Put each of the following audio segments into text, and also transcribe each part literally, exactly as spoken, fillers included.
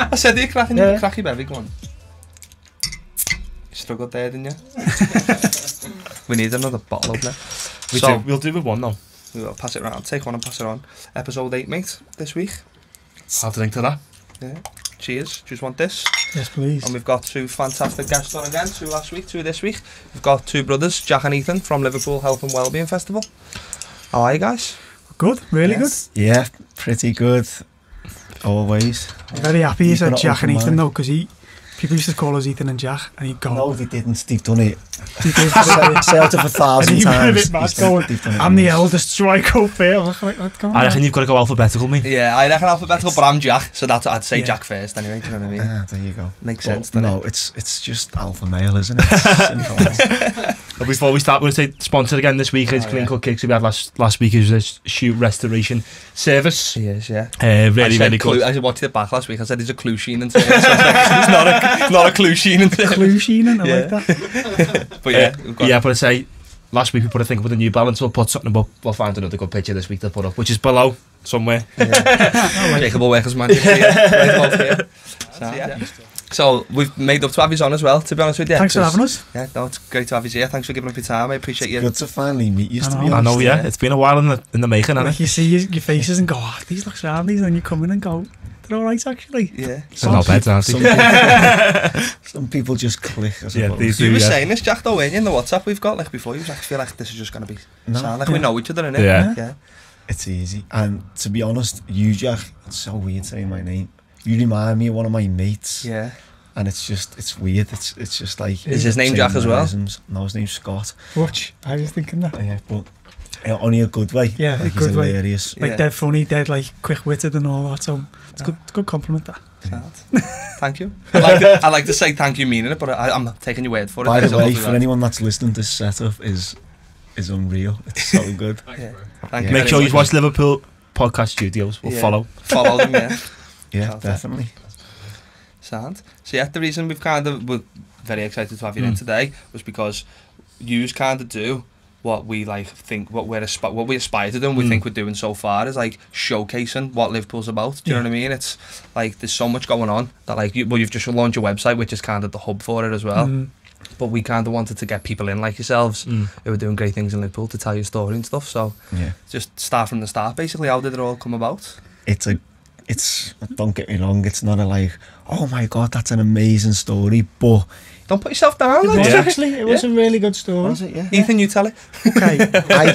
I said you're cracking, Yeah. cracky baby, go on. You struggled there, didn't you? We need another bottle opener. We So- do, we'll do with one now. We'll pass it round, take one and pass it on. Episode eight, mate, this week. Have to drink to that. Yeah. Cheers. Just want this. Yes, please. And we've got two fantastic guests on again, two last week, two this week. We've got two brothers, Jack and Ethan, from Liverpool Health and Wellbeing Festival. How are you guys? Good, really Yes. Yeah, pretty good. Always. good. Very happy you You've said got an Jack and open Ethan mind. though, because he people used to call us Ethan and Jack, and he'd go. No, they didn't. They've done it. He did, Say say out of a thousand and he went a times. bit mad They've done- going, they've done it I'm the once. eldest, so I go first. I was like, let's go. I reckon you've got to go alphabetical, mate. Yeah, I reckon alphabetical, but I'm Jack, so that's I'd say Yeah. Jack first anyway, do you know what I mean? Ah, there you go. Makes But sense, doesn't no, it? it's it's just alpha male, isn't it? It's simple. But before we start, we're going to say sponsored again this week. It's Oh, Clean yeah. Cut Kicks we had last last week. Is this shoe restoration service. He is, yeah. Uh, I really, said really clue, good. I watched it back last week. I said he's a clue sheen and it's not a it's not a clue sheen and Clue Sheenan, I Yeah. like that. But yeah, we've got Yeah, but I say last week we put a thing up with a New Balance. We'll put something up. We'll find another good picture this week to put up, which is below somewhere. Jacob will work as magic here. Right about here. So, yeah. So we've made up to have you on as well, to be honest with you. Thanks for 'cause- having us. Yeah, no, it's great to have you here. Thanks for giving up your time. I appreciate you. Good to finally meet you. I To know. be I honest. know, yeah. yeah. It's been a while in the in the making, hasn't Like it? you see your, your faces and go, oh, these look sound, these, and you come in and go, they're all right actually. Yeah. They're not bad, aren't Some they? people, some people just click. I Yeah, suppose. these You do, were yeah. saying this, Jack, though, weren't you, in the WhatsApp we've got, like, before? You was like, I feel like this is just going to be No. sound like we Yeah. know each other, innit? Yeah. Yeah. It's easy. And to be honest, you, Jack, it's so weird saying my name. You remind me of one of my mates. Yeah. And it's just, it's weird. It's it's just like... Is his name saying Jack as well? mannerisms. No, his name's Scott. Watch, I was thinking that. Yeah, but uh, only a good way. Yeah, like a he's good way. hilarious. Like Yeah. dead funny, dead like quick-witted and all that, so it's, good, it's a good compliment that. Sound. Thank you. I like, to, I like to say thank you meaning it, but I, I'm not taking your word for it. By There's the a lot way, of for that. anyone that's listening, this setup is is unreal. It's so good. Yeah. Thank Yeah. you Make very sure you much. watch Liverpool Podcast Studios. We'll Yeah. follow. Follow them, yeah. Yeah, Okay. definitely. Sound. So yeah, the reason we've kind of were very excited to have you in Mm. today was because you kind of do what we like think what we're asp- what we aspire to do and we Mm. think we're doing so far is like showcasing what Liverpool's about. Do you Yeah. know what I mean? It's like there's so much going on that like you, well you've just launched your website which is kind of the hub for it as well. Mm. But we kind of wanted to get people in like yourselves Mm. who are doing great things in Liverpool to tell your story and stuff. So Yeah. just start from the start basically. How did it all come about? It's a, it's, don't get me wrong, it's not a like, oh my God, that's an amazing story, but... Don't put yourself down. It Like, was Yeah. actually, it was a really good story. Was it, yeah? Ethan, you tell it. Okay, I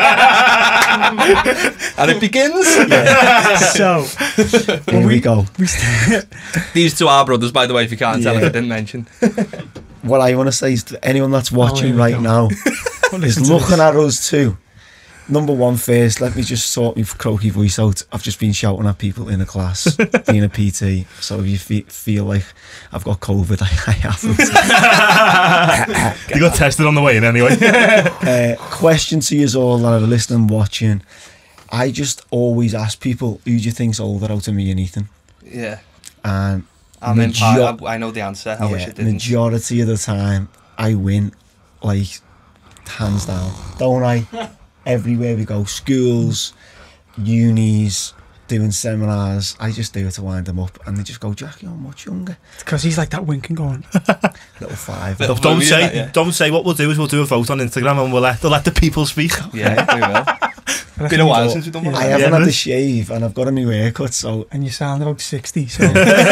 just, And it begins. so here we go. we st- These two are brothers, by the way, if you can't tell, if I didn't mention. What I want to say is to anyone that's watching here we right go. now Well, is listen to looking this. at us too. Number one first, let me just sort my croaky voice out. I've just been shouting at people in a class, being a P T. So if you fe- feel like I've got COVID, I, I haven't. You got tested on the way in anyway. uh, question to you all that are listening, watching. I just always ask people, who do you think's older out of me and Ethan? Yeah. And I'm in Major- part, I, I know the answer. I wish yeah, it didn't. majority of the time, I win, like, hands down. Don't I? Everywhere we go, schools, unis, doing seminars, I just do it to wind them up. And they just go, Jack, you're much younger. Because he's like that winking going, Little five. Little- Don't Movie, say, isn't it? Yeah. don't say. What we'll do is we'll do a vote on Instagram and we'll let we'll let the people speak. Yeah, we will. Been a while since we've done one. I of haven't Yeah, had man. the shave and I've got a new haircut, so and you sound about sixty, so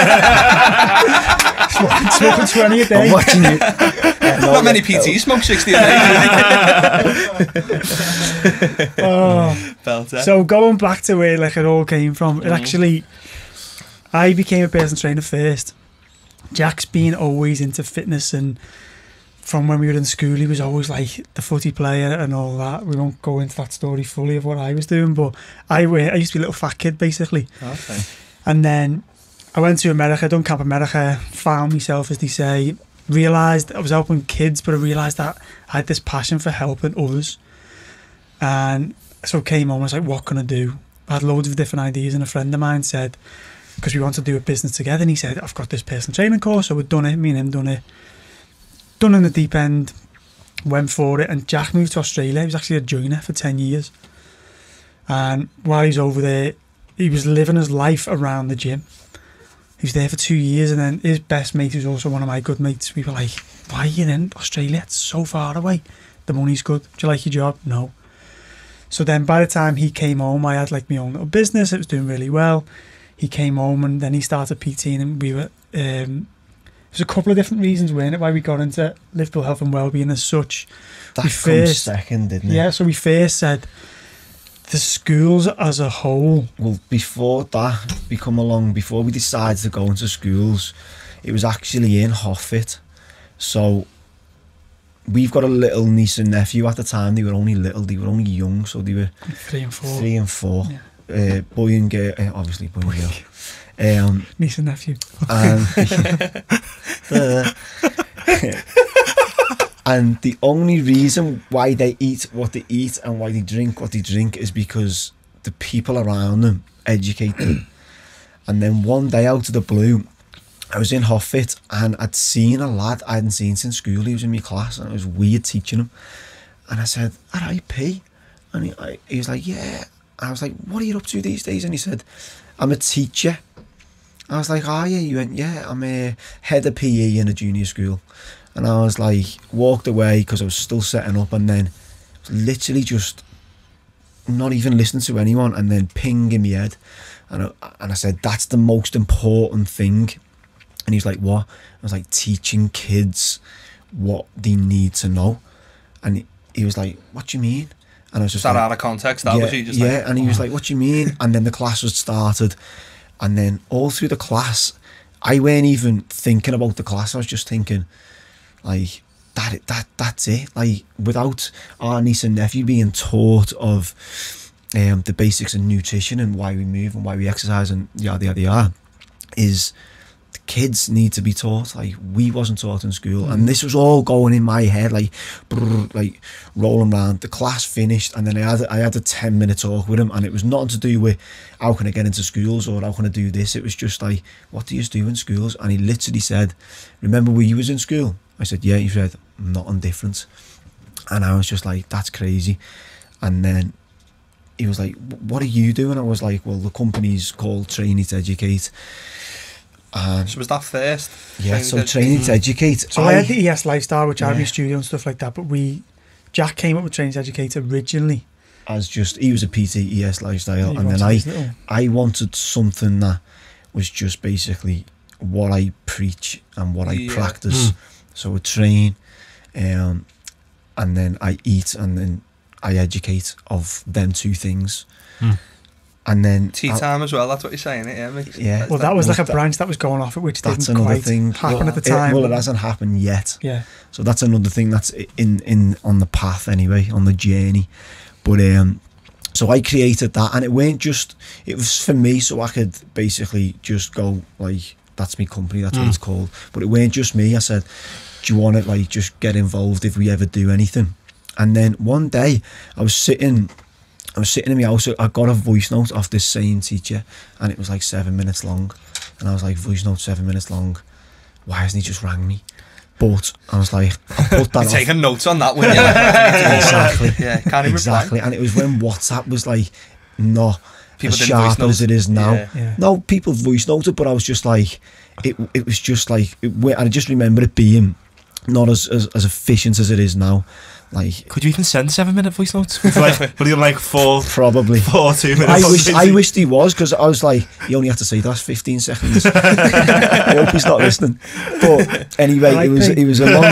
smoking, smoking twenty a I'm day. watching you. Uh, no, Not many yeah, P Ts smoke sixty a day. Oh. Belter. So going back to where like it all came from, it Mhm. actually, I became a personal trainer first. Jack's been always into fitness, and from when we were in school, he was always like the footy player and all that. We won't go into that story fully of what I was doing, but I were, I used to be a little fat kid basically, Okay. and then I went to America, done Camp America, found myself, as they say, realised I was helping kids, but I realised that I had this passion for helping others. And so I came home, I was like, what can I do? I had loads of different ideas, and a friend of mine said, because we want to do a business together, and he said, I've got this personal training course, so we'd done it, me and him done it, done in the deep end, went for it, and Jack moved to Australia. He was actually a joiner for ten years. And while he was over there, he was living his life around the gym. He was there for two years, and then his best mate, who's also one of my good mates, we were like, why are you in Australia? It's so far away. The money's good. Do you like your job? No. So then by the time he came home, I had like my own little business. It was doing really well. He came home and then he started PTing, and we were... Um, there's a couple of different reasons, weren't it, why we got into Liverpool Health and Wellbeing as such. That we comes first, second, didn't it? Yeah, so we first said the schools as a whole. Well, before that, we come along, before we decided to go into schools, it was actually in Hoffit. So we've got a little niece and nephew at the time. They were only little, they were only young, so they were Three and four. three and four. Yeah. Uh, boy and girl, uh, obviously boy and girl. Um, Niece and nephew. and, and the only reason why they eat what they eat and why they drink what they drink is because the people around them educate them. And then one day out of the blue, I was in Hoffit and I'd seen a lad I hadn't seen since school. He was in my class and it was weird teaching him. And I said, R I P? And he, I, he was like, yeah. I was like, what are you up to these days? And he said, I'm a teacher. I was like, are you? You went, yeah, I'm a head of P E in a junior school. And I was like, walked away because I was still setting up, and then literally just not even listening to anyone, and then ping in my head. And I, and I said, that's the most important thing. And he's like, what? I was like, teaching kids what they need to know. And he, he was like, what do you mean? And I was just that like, out of context, that yeah, was you just yeah. like, And he was like, what do you mean? And then the class was started. And then all through the class, I weren't even thinking about the class. I was just thinking, like, that that that's it. Like, without our niece and nephew being taught of um, the basics of nutrition and why we move and why we exercise and yada yada yada, is the kids need to be taught. Like, we wasn't taught in school, mm. and this was all going in my head, like, brrr, like rolling around. The class finished, and then I had I had a ten minute talk with him, and it was nothing to do with how can I get into schools or how can I do this. It was just like, what do you do in schools? And he literally said, remember when you was in school? I said, yeah. He said, not on different. And I was just like, that's crazy. And then he was like, what are you doing? I was like, well, the company's called Training to Educate. And so was that first? Yeah, so Training to Educate. So I, I had the E S Lifestyle, which yeah. I had my studio and stuff like that, but we, Jack came up with Training to Educate originally. As just, he was a P T, E S Lifestyle, and then I, little... I wanted something that was just basically what I preach and what I yeah. practice. Mm. So I train, um, and then I eat, and then I educate of them two things. Mm. And then tea time as well. That's what you're saying, it yeah. Yeah. Well, that was like a branch that was going off it, which that's didn't another quite thing. happen well, at the time. It, well, it hasn't happened yet. Yeah. So that's another thing that's in in on the path anyway, on the journey. But um, so I created that, and it weren't just. It was for me, so I could basically just go like, that's my company, that's mm. what it's called. But it weren't just me. I said, do you want to like just get involved if we ever do anything? And then one day I was sitting. I was sitting in my house, I got a voice note off this same teacher, and it was like seven minutes long. And I was like, voice note seven minutes long, why hasn't he just rang me? But I was like, I put that You're taking notes on that, wouldn't you? Exactly. Yeah, can't even Exactly. reply. And it was when WhatsApp was like, not people as sharp as it is now. Yeah. Yeah. No, people voice noted, but I was just like, it it was just like, it, I just remember it being not as, as, as efficient as it is now. Like, could you even send seven minute voice notes? Like, but you're like four, probably four two minutes. I wish, I wished he was, because I was like, you only have to say that's fifteen seconds. I hope he's not listening. But anyway, it was it was a long,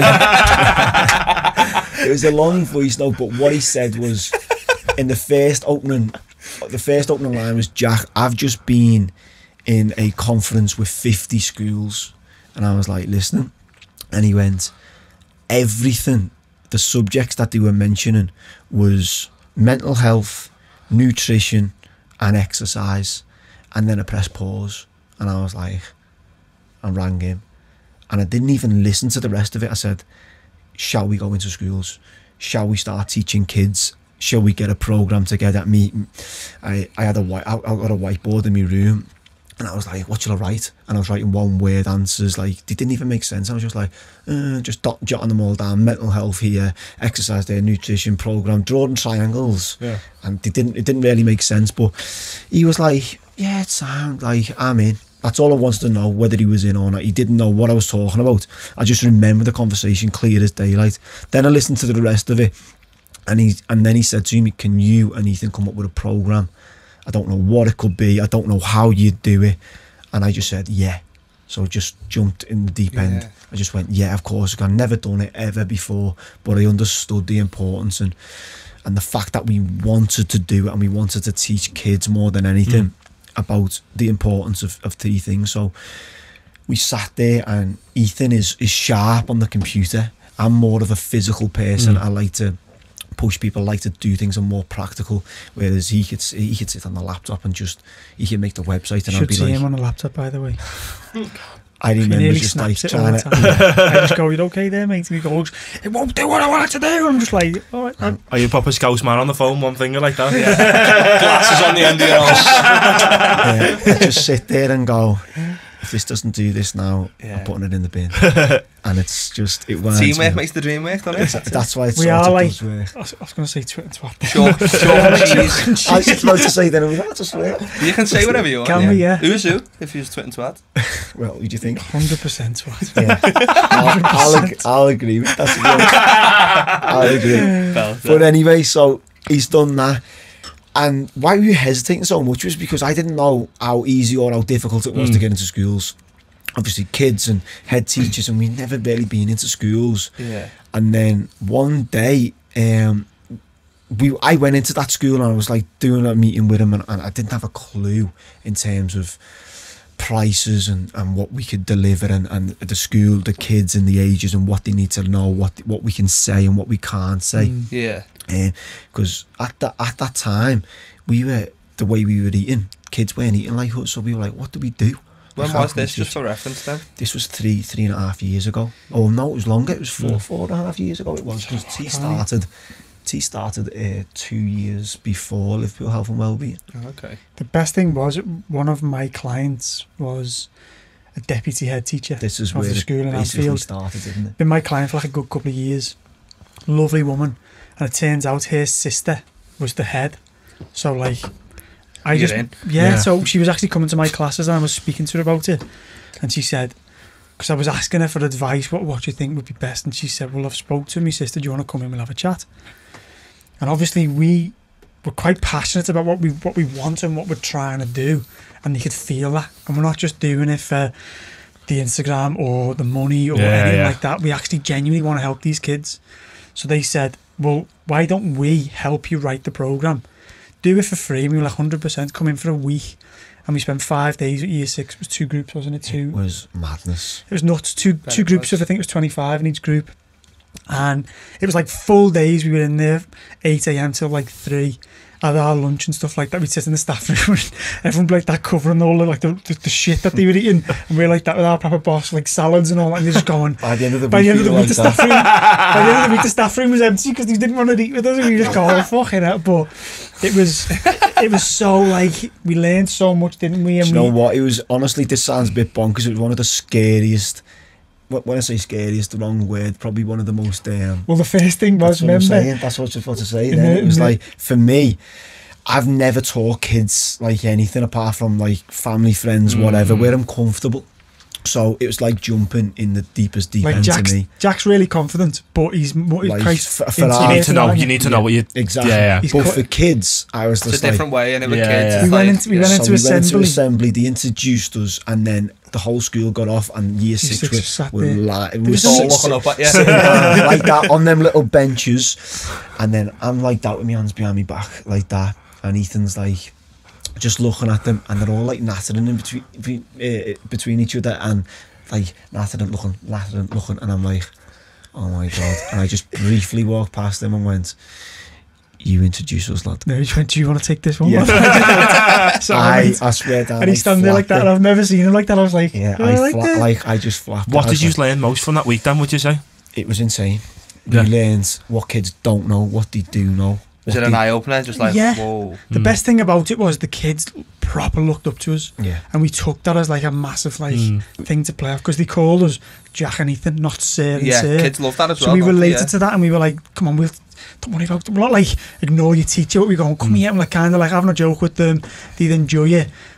it was a long voice note. But what he said was, in the first opening, the first opening line was, Jack, I've just been in a conference with fifty schools, and I was like, listening, and he went, everything. The subjects that they were mentioning was mental health, nutrition, and exercise. And then I pressed pause, and I was like, I rang him, and I didn't even listen to the rest of it. I said, shall we go into schools? Shall we start teaching kids? Shall we get a program together? Me, I, I had a white, I got a whiteboard in my room. And I was like, what shall I write? And I was writing one word answers, like, they didn't even make sense. I was just like, uh, just dot, jotting them all down. Mental health here, exercise there, nutrition program, drawing triangles. Yeah. And they didn't, it didn't really make sense. But he was like, yeah, it sounds like I'm in. That's all I wanted to know, whether he was in or not. He didn't know what I was talking about. I just remember the conversation clear as daylight. Then I listened to the rest of it, and he and then he said to me, "Can you and Ethan come up with a program? I don't know what it could be. I don't know how you'd do it." And I just said, "Yeah." So I just jumped in the deep end. Yeah. I just went, "Yeah, of course." I've never done it ever before, but I understood the importance and and the fact that we wanted to do it, and we wanted to teach kids more than anything. Mm. About the importance of, of three things. So we sat there, and Ethan is is sharp on the computer. I'm more of a physical person. Mm. I like to push people, I like to do things and more practical, whereas he could he could sit on the laptop and just he could make the website and Should I'd be see like, him on a laptop, by the way. I remember he just like it trying to I just go, "You okay there, mate?" And he goes, "It won't do what I want it to do." I'm just like, "All right, I'm Are you proper scouse man on the phone, one finger like that? Yeah. Glasses on the end of your nose. yeah, just sit there and go, if this doesn't do this now, Yeah. I'm putting it in the bin. And it's just, it works. Teamwork makes the dream work, doesn't it? That's why it's we sort are of like." does work. I was, I was going to say twit and twat. Chalk, chalk and cheese. I was just about to say then, I'm like, that's a swear. You can say whatever you want. Can we, yeah? Who's who, if you're twit and twat? Well, who do you think? one hundred percent twat. Yeah. I'll, I'll, ag- I'll agree with that. I'll agree. But anyway, so he's done that. And why were you hesitating so much was because I didn't know how easy or how difficult it was Mm. to get into schools. Obviously, kids and head teachers, and we'd never really been into schools. Yeah. And then one day, um, we I went into that school and I was like doing a meeting with him, and, and I didn't have a clue in terms of prices and, and what we could deliver, and, and the school, the kids and the ages, and what they need to know, what what we can say and what we can't say. Mm. Yeah. Because uh, at that at that time, we were the way we were eating. Kids weren't eating like us, so we were like, what do we do? When How was can we this, just for reference then? This was three, three and a half years ago. Oh no, it was longer. It was four, Mm. four and a half years ago. It was because T started. T started uh, two years before Liverpool Health and Wellbeing. Oh, okay. The best thing was, one of my clients was a deputy head teacher This is of where the it school in basically Anfield. started, didn't it? Been my client for like a good couple of years. Lovely woman, and it turns out her sister was the head. So like, I You're just in. yeah, Yeah. So she was actually coming to my classes, and I was speaking to her about it, and she said, because I was asking her for advice, what what do you think would be best, and she said, "Well, I've spoke to my sister. Do you want to come in? We'll have a chat." And obviously we were quite passionate about what we what we want and what we're trying to do, and you could feel that. And we're not just doing it for the Instagram or the money or Yeah, anything yeah. like that. We actually genuinely want to help these kids. So they said, "Well, why don't we help you write the program? Do it for free." And we were like, one hundred percent, come in for a week. And we spent five days at year six. It was two groups, wasn't it? Two. It was madness. It was nuts. Two Very two groups close. of, I think it was twenty-five in each group. And it was like full days. We were in there eight a.m. till like three. Had our lunch and stuff like that. We'd sit in the staff room and everyone be like that, covering all the like the, the, the shit that they were eating. And we were like that with our proper boss, like salads and all that. And they're just going, By the end of the by week, the end of the we were week, the like staff room, by the end of the week, the staff room was empty because they didn't want to eat with us. And we just go, oh, fucking hell. But it was, it was so like, we learned so much, didn't we? And Do you know we, what? It was, honestly, this sounds a bit bonkers. It was one of the scariest. wh- When I say scariest, the wrong word. Probably one of the most. Um, well, the first thing was, that's what I'm remember, saying. That's what I was about to say. In Then the- it was in the- like, for me, I've never taught kids like anything apart from like family, friends, whatever, Mm. where I'm comfortable. So it was like jumping in the deepest deep like end Jack's, to me. Jack's really confident, but he's more Like, quite for- for into our- You need it to know. and You need to know Yeah. what you. Exactly. Yeah, yeah. He's But cut- for kids, I was It's a just like, different way, and it with Yeah, kids. yeah. it's We went like- into- we yeah. went so into we went into assembly. assembly, they introduced us, and then the whole school got off, and year six, six were, just sat were there. like, we There were was all Sit- looking up at you. sitting down like that on them little benches, and then I'm like that with my hands behind my back like that, and Ethan's like just looking at them, and they're all like nattering in between between, uh, between each other, and like nattering, looking, nattering, looking, and I'm like, oh my god, and I just briefly walked past them and went, "You introduce us, lad." No, he just went, "Do you want to take this one?" Yeah. So I, went, I swear down. and he's standing there like that, and I've never seen him like that. I was like, Yeah, "Oh, I like fla- that." like I just flapped. What I did was you like, learn most from that week then, would you say? It was insane. Yeah. We learned what kids don't know, what they do know. Was what it an they- eye opener? Just like, Yeah. whoa. The Mm. best thing about it was the kids proper looked up to us, Yeah. and we took that as like a massive like Mm. thing to play off, because they called us Jack and Ethan, not Sir and Yeah, Sir. kids love that as So well. we don't they? related Yeah. to that, and we were like, "Come on, we'll don't worry about it." We're not like ignore your teacher. But we go, "Come Mm. here," and we're kind of like having a joke with them. They'd enjoy it,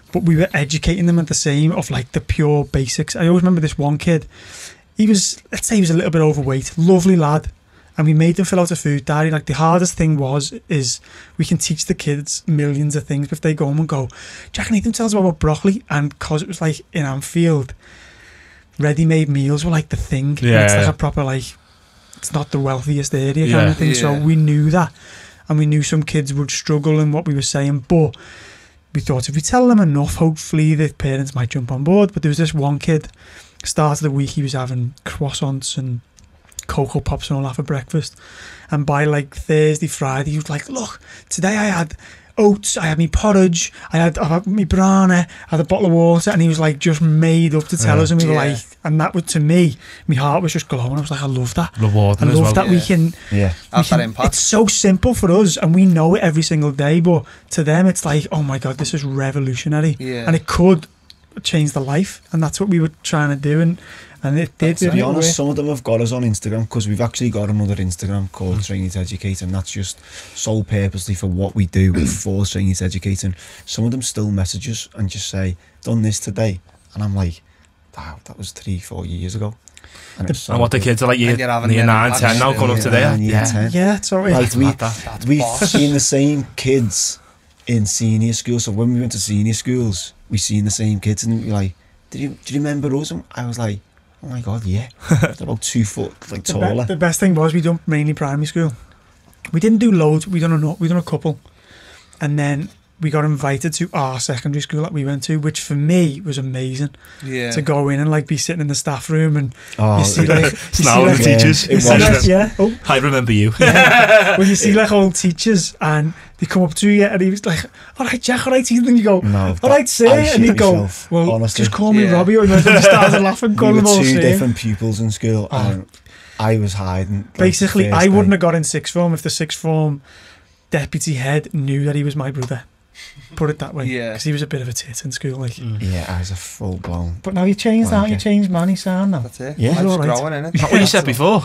but we were educating them at the same of like the pure basics. I always remember this one kid. He was, let's say, he was a little bit overweight, lovely lad, and we made them fill out a food diary. Like the hardest thing was is we can teach the kids millions of things, but if they go home and go, Jack and Ethan tells us about broccoli, and because it was like in Anfield, ready-made meals were like the thing. Yeah, it's like yeah. a proper like, it's not the wealthiest area Yeah. kind of thing. So Yeah. we knew that, and we knew some kids would struggle in what we were saying, but we thought if we tell them enough, hopefully the parents might jump on board. But there was this one kid, start of the week, he was having croissants and Cocoa Pops and all that for breakfast, and by like Thursday, Friday, he was like, look, today I had oats, I had me porridge, I had, I had me brana, I had a bottle of water, and he was like just made up to tell Yeah. us, and we were Yeah. like, and that was, to me, my heart was just glowing. I was like, I love that. Rewarding I as love well. that we Yeah. can, Yeah. we Have that can- impact. it's so simple for us, and we know it every single day, but to them it's like, oh my god, this is revolutionary. Yeah. And it could change the life, and that's what we were trying to do, and and it did. To it be worked. honest, some of them have got us on Instagram because we've actually got another Instagram called Training to Educate, and that's just sole purposely for what we do for Training to Educate. And some of them still message us and just say, done this today. And I'm like, wow, that was three, four years ago. And, it's so And what the good. kids are like, year, And you're having year them nine, impacts ten now, still, coming up yeah. to there. And year Yeah. ten. Yeah, it's alright. Like, we, Mad that. That's we've boss. seen the same kids in senior school. So when we went to senior schools, we seen the same kids, and we were like, did you, do you remember us? And I was like, oh my god, yeah. They're about two foot like The, be- taller. the best thing was we done mainly primary school. We didn't do loads. We done a we done a couple, and then we got invited to our secondary school that we went to, which for me was amazing. Yeah. To go in and like be sitting in the staff room and Oh, you see like you see Snarling like, Yeah, teachers. it you see was. like yeah oh I remember you. when you see like old teachers and they come up to you and he was like, all right Jack, all right Ethan, and you go, no, all that- right sir, I and shit you go, myself, well honestly. just call me Yeah. Robbie, or you just started laughing, We call were them all two sir. different pupils in school, Oh. and I was hiding. like, Basically, the first I wouldn't day. have got in sixth form if the sixth form deputy head knew that he was my brother. Put it that way. Yeah. Because he was a bit of a tit in school. Like. Yeah, I was a full blown. But now you changed that. You Wanker. changed Manny sound now. That's it. Yeah. Life's All right. growing, innit? Not what you said before.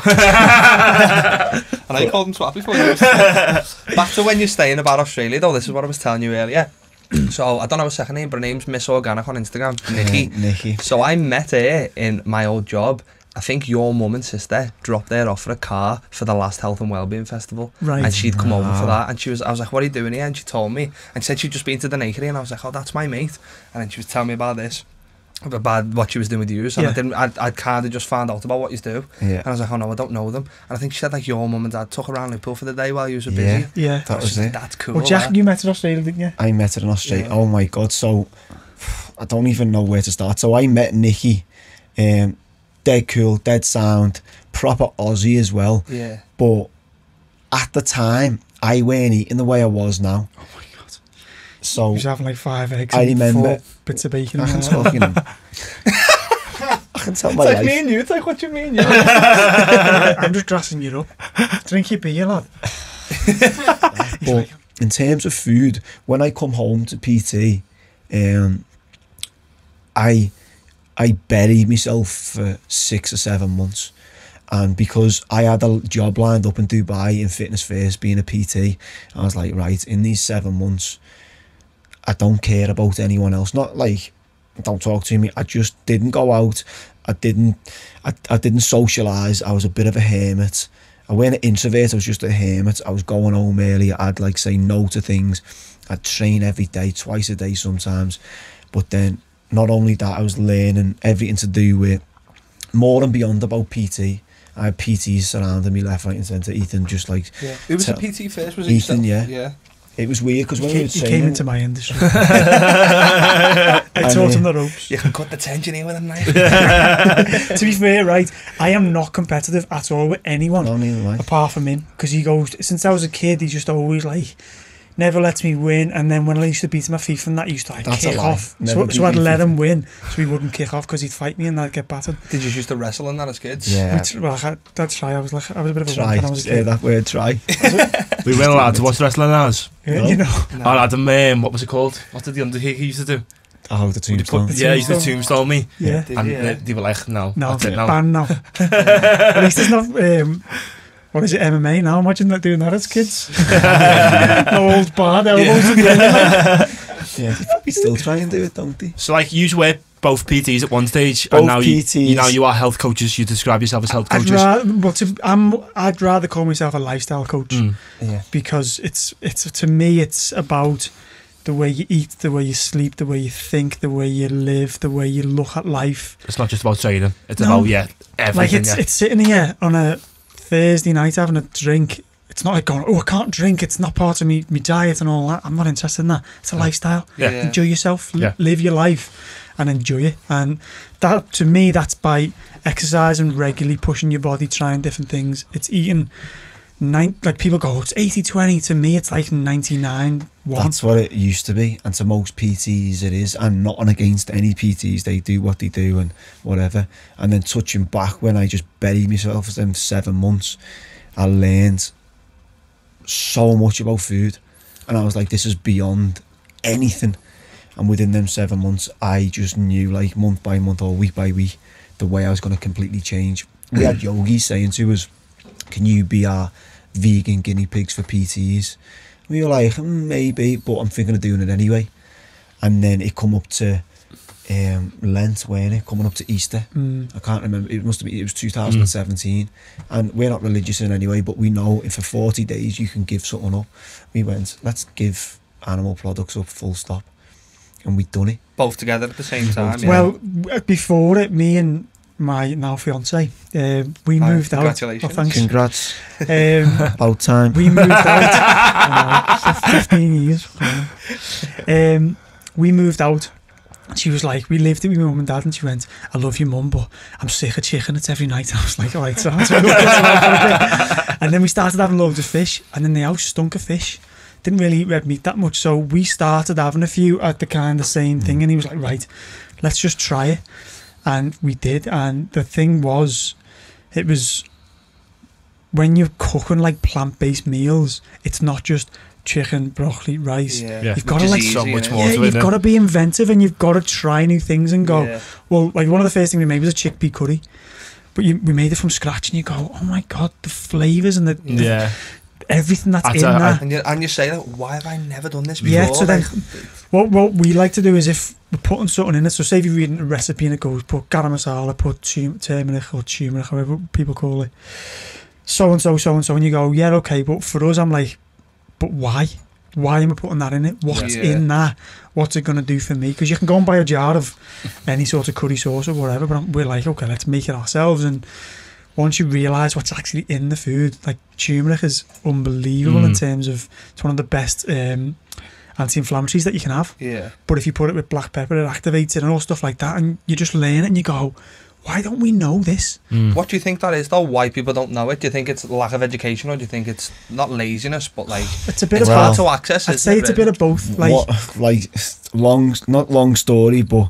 And I called him swap before. Back to when you're staying about Australia, though, this is what I was telling you earlier. So, I don't know her second name, but her name's Miss Organic on Instagram, Nikki. Uh, Nikki. So, I met her in my old job. I think your mum and sister dropped her off for a car for the last Health and Wellbeing Festival. Right. And she'd come over for Wow. that. And she was, I was like, what are you doing here? And she told me. And she said she'd just been to the Nakery. And I was like, oh, that's my mate. And then she was telling me about this. About what she was doing with you. And Yeah. I didn't, I'd, I'd kind of just found out about what you do. Yeah. And I was like, oh no, I don't know them. And I think she said like your mum and dad took her around Liverpool for the day while you were busy. Yeah. Yeah. That I was just it. like, that's cool. Well, Jack, that. you met in Australia, didn't you? I met her in Australia. Yeah. Oh my god! So I don't even know where to start. So I met Nikki. Um, dead cool, dead sound, proper Aussie as well. Yeah. But at the time, I weren't eating the way I was now. Oh my god. So He was having like five eggs I and remember- four bits of bacon. I and can all talk, that. you know. I can tell my It's like life. me and you. It's like, what do you mean? You? I'm just grassing you up. Drink your beer, lad. But in terms of food, when I come home to P T, um, I I buried myself for six or seven months, and because I had a job lined up in Dubai in Fitness First, being a P T, I was like, right, in these seven months, I don't care about anyone else. Not like don't talk to me. I just didn't go out. I didn't. I, I didn't socialise. I was a bit of a hermit. I wasn't an introvert, I was just a hermit. I was going home early, I'd like say no to things. I'd train every day, twice a day sometimes. But then, not only that, I was learning everything to do with more and beyond about P T. I had P Ts surrounding me left, right and centre. Ethan just like, Yeah. Who was the Tell- P T first? Was it Ethan, yourself? yeah. Yeah. it was weird because when He, we were he training... came into my industry. I taught him the ropes. You can cut the tension here with a knife. To be fair, right, I am not competitive at all with anyone. No, neither am I. Apart from him, because he goes, since I was a kid, he just always like never lets me win. And then when I used to beat him at FIFA and that, he used to like That's a kick lie. off. Never So, beat so I'd you let FIFA. him win so he wouldn't kick off because he'd fight me and I'd get battered. Did you used to wrestle in that as kids? Yeah, Which, well, I, that's try. I was like, I was a bit of a try. wank when I was a Yeah, kid. that word, try. We weren't allowed to watch wrestling ours. Yeah, No. you know. No. Oh, Adam, um, what was it called? What did the Undertaker used to do? Oh, the tombstone. The Yeah, he used to tombstone. tombstone me. Yeah. Did And you? they, they were like, no, No, that's it now. ban now. At least there's not. Um, what is it, M M A now? Imagine that doing that as kids. No old bad elbows. Yeah. Yeah. Yeah, they probably still try and do it, don't they? So like you were both P Ts at one stage, Both and now P you, Ts. you now you are health coaches. You describe yourself as health I'd coaches. rather, well, to, I'm, I'd rather call myself a lifestyle coach Mm. Yeah. because it's it's to me it's about the way you eat, the way you sleep, the way you think, the way you live, the way you look at life. It's not just about training. It's No. about yeah everything. Like it's yeah. it's sitting here on a Thursday night having a drink. It's not like going, oh, I can't drink. It's not part of me, me diet and all that. I'm not interested in that. It's a lifestyle. Yeah. Enjoy yourself. L- Yeah. Live your life and enjoy it. And that, to me, that's by exercising regularly, pushing your body, trying different things. It's eating, nine, like people go, oh, it's eighty twenty. To me, it's like ninety-nine one. That's what it used to be, and to most P Ts it is, and not on against any P Ts. They do what they do and whatever. And then touching back when I just buried myself for them seven months, I learned so much about food, and I was like, this is beyond anything. And within them seven months, I just knew, like month by month or week by week, the way I was going to completely change. We had yogis saying to us, can you be our vegan guinea pigs for P Ts? We were like, mm, maybe, but I'm thinking of doing it anyway. And then it come up to um, Lent, weren't it? Coming up to Easter. Mm. I can't remember. It must have been. It was two thousand seventeen, mm. and we're not religious in any way, but we know if for forty days you can give something up. We went, let's give animal products up, full stop, and we done it. Both together at the same time. Yeah. Well, w- before it, me and my now fiance, uh, we Hi, moved out. congratulations. Oh, thanks. Congrats, Um, about time. we moved out. uh, fifteen years. Um, we moved out. She was like, we lived with my mum and dad, and she went, I love your mum, but I'm sick of chicken. It's every night. I was like, all right, so that's what we're And then we started having loads of fish, and then the house stunk of fish. Didn't really eat red meat that much, so we started having a few at the kind of same thing, and he was like, right, let's just try it. And we did, and the thing was, it was, when you're cooking like plant-based meals, it's not just chicken, broccoli, rice. yeah. Yeah. You've got to Which like is so easy, much innit? more yeah, to it, you've innit? got to be inventive, and you've got to try new things and go, Yeah. well, like one of the first things we made was a chickpea curry, but you, we made it from scratch, and you go, oh my god, the flavours and the, the Yeah. everything that's, That's in a- that. And you, and you say, like, why have I never done this before? Yeah, so then Like, what what we like to do is if we're putting something in it, so say if you're reading a recipe and it goes, put garam masala, put tum- turmeric or turmeric, however people call it, so and so, so and so, and you go, yeah, okay, but for us, I'm like, but why? Why am I putting that in it? What's Yeah. in that? What's it going to do for me? Because you can go and buy a jar of any sort of curry sauce or whatever, but we're like, okay, let's make it ourselves. And once you realise what's actually in the food, like turmeric is unbelievable in Mm. terms of, it's one of the best um, anti-inflammatories that you can have. yeah. But if you put it with black pepper, it activates it and all stuff like that, and you just learn it and you go, why don't we know this? Mm. What do you think that is, though? Why people don't know it? Do you think it's lack of education, or do you think it's not laziness, but like It's a bit it's of Well, hard both. to access? I'd isn't say it, it's a really? bit of both. Like, what, like long, not long story, but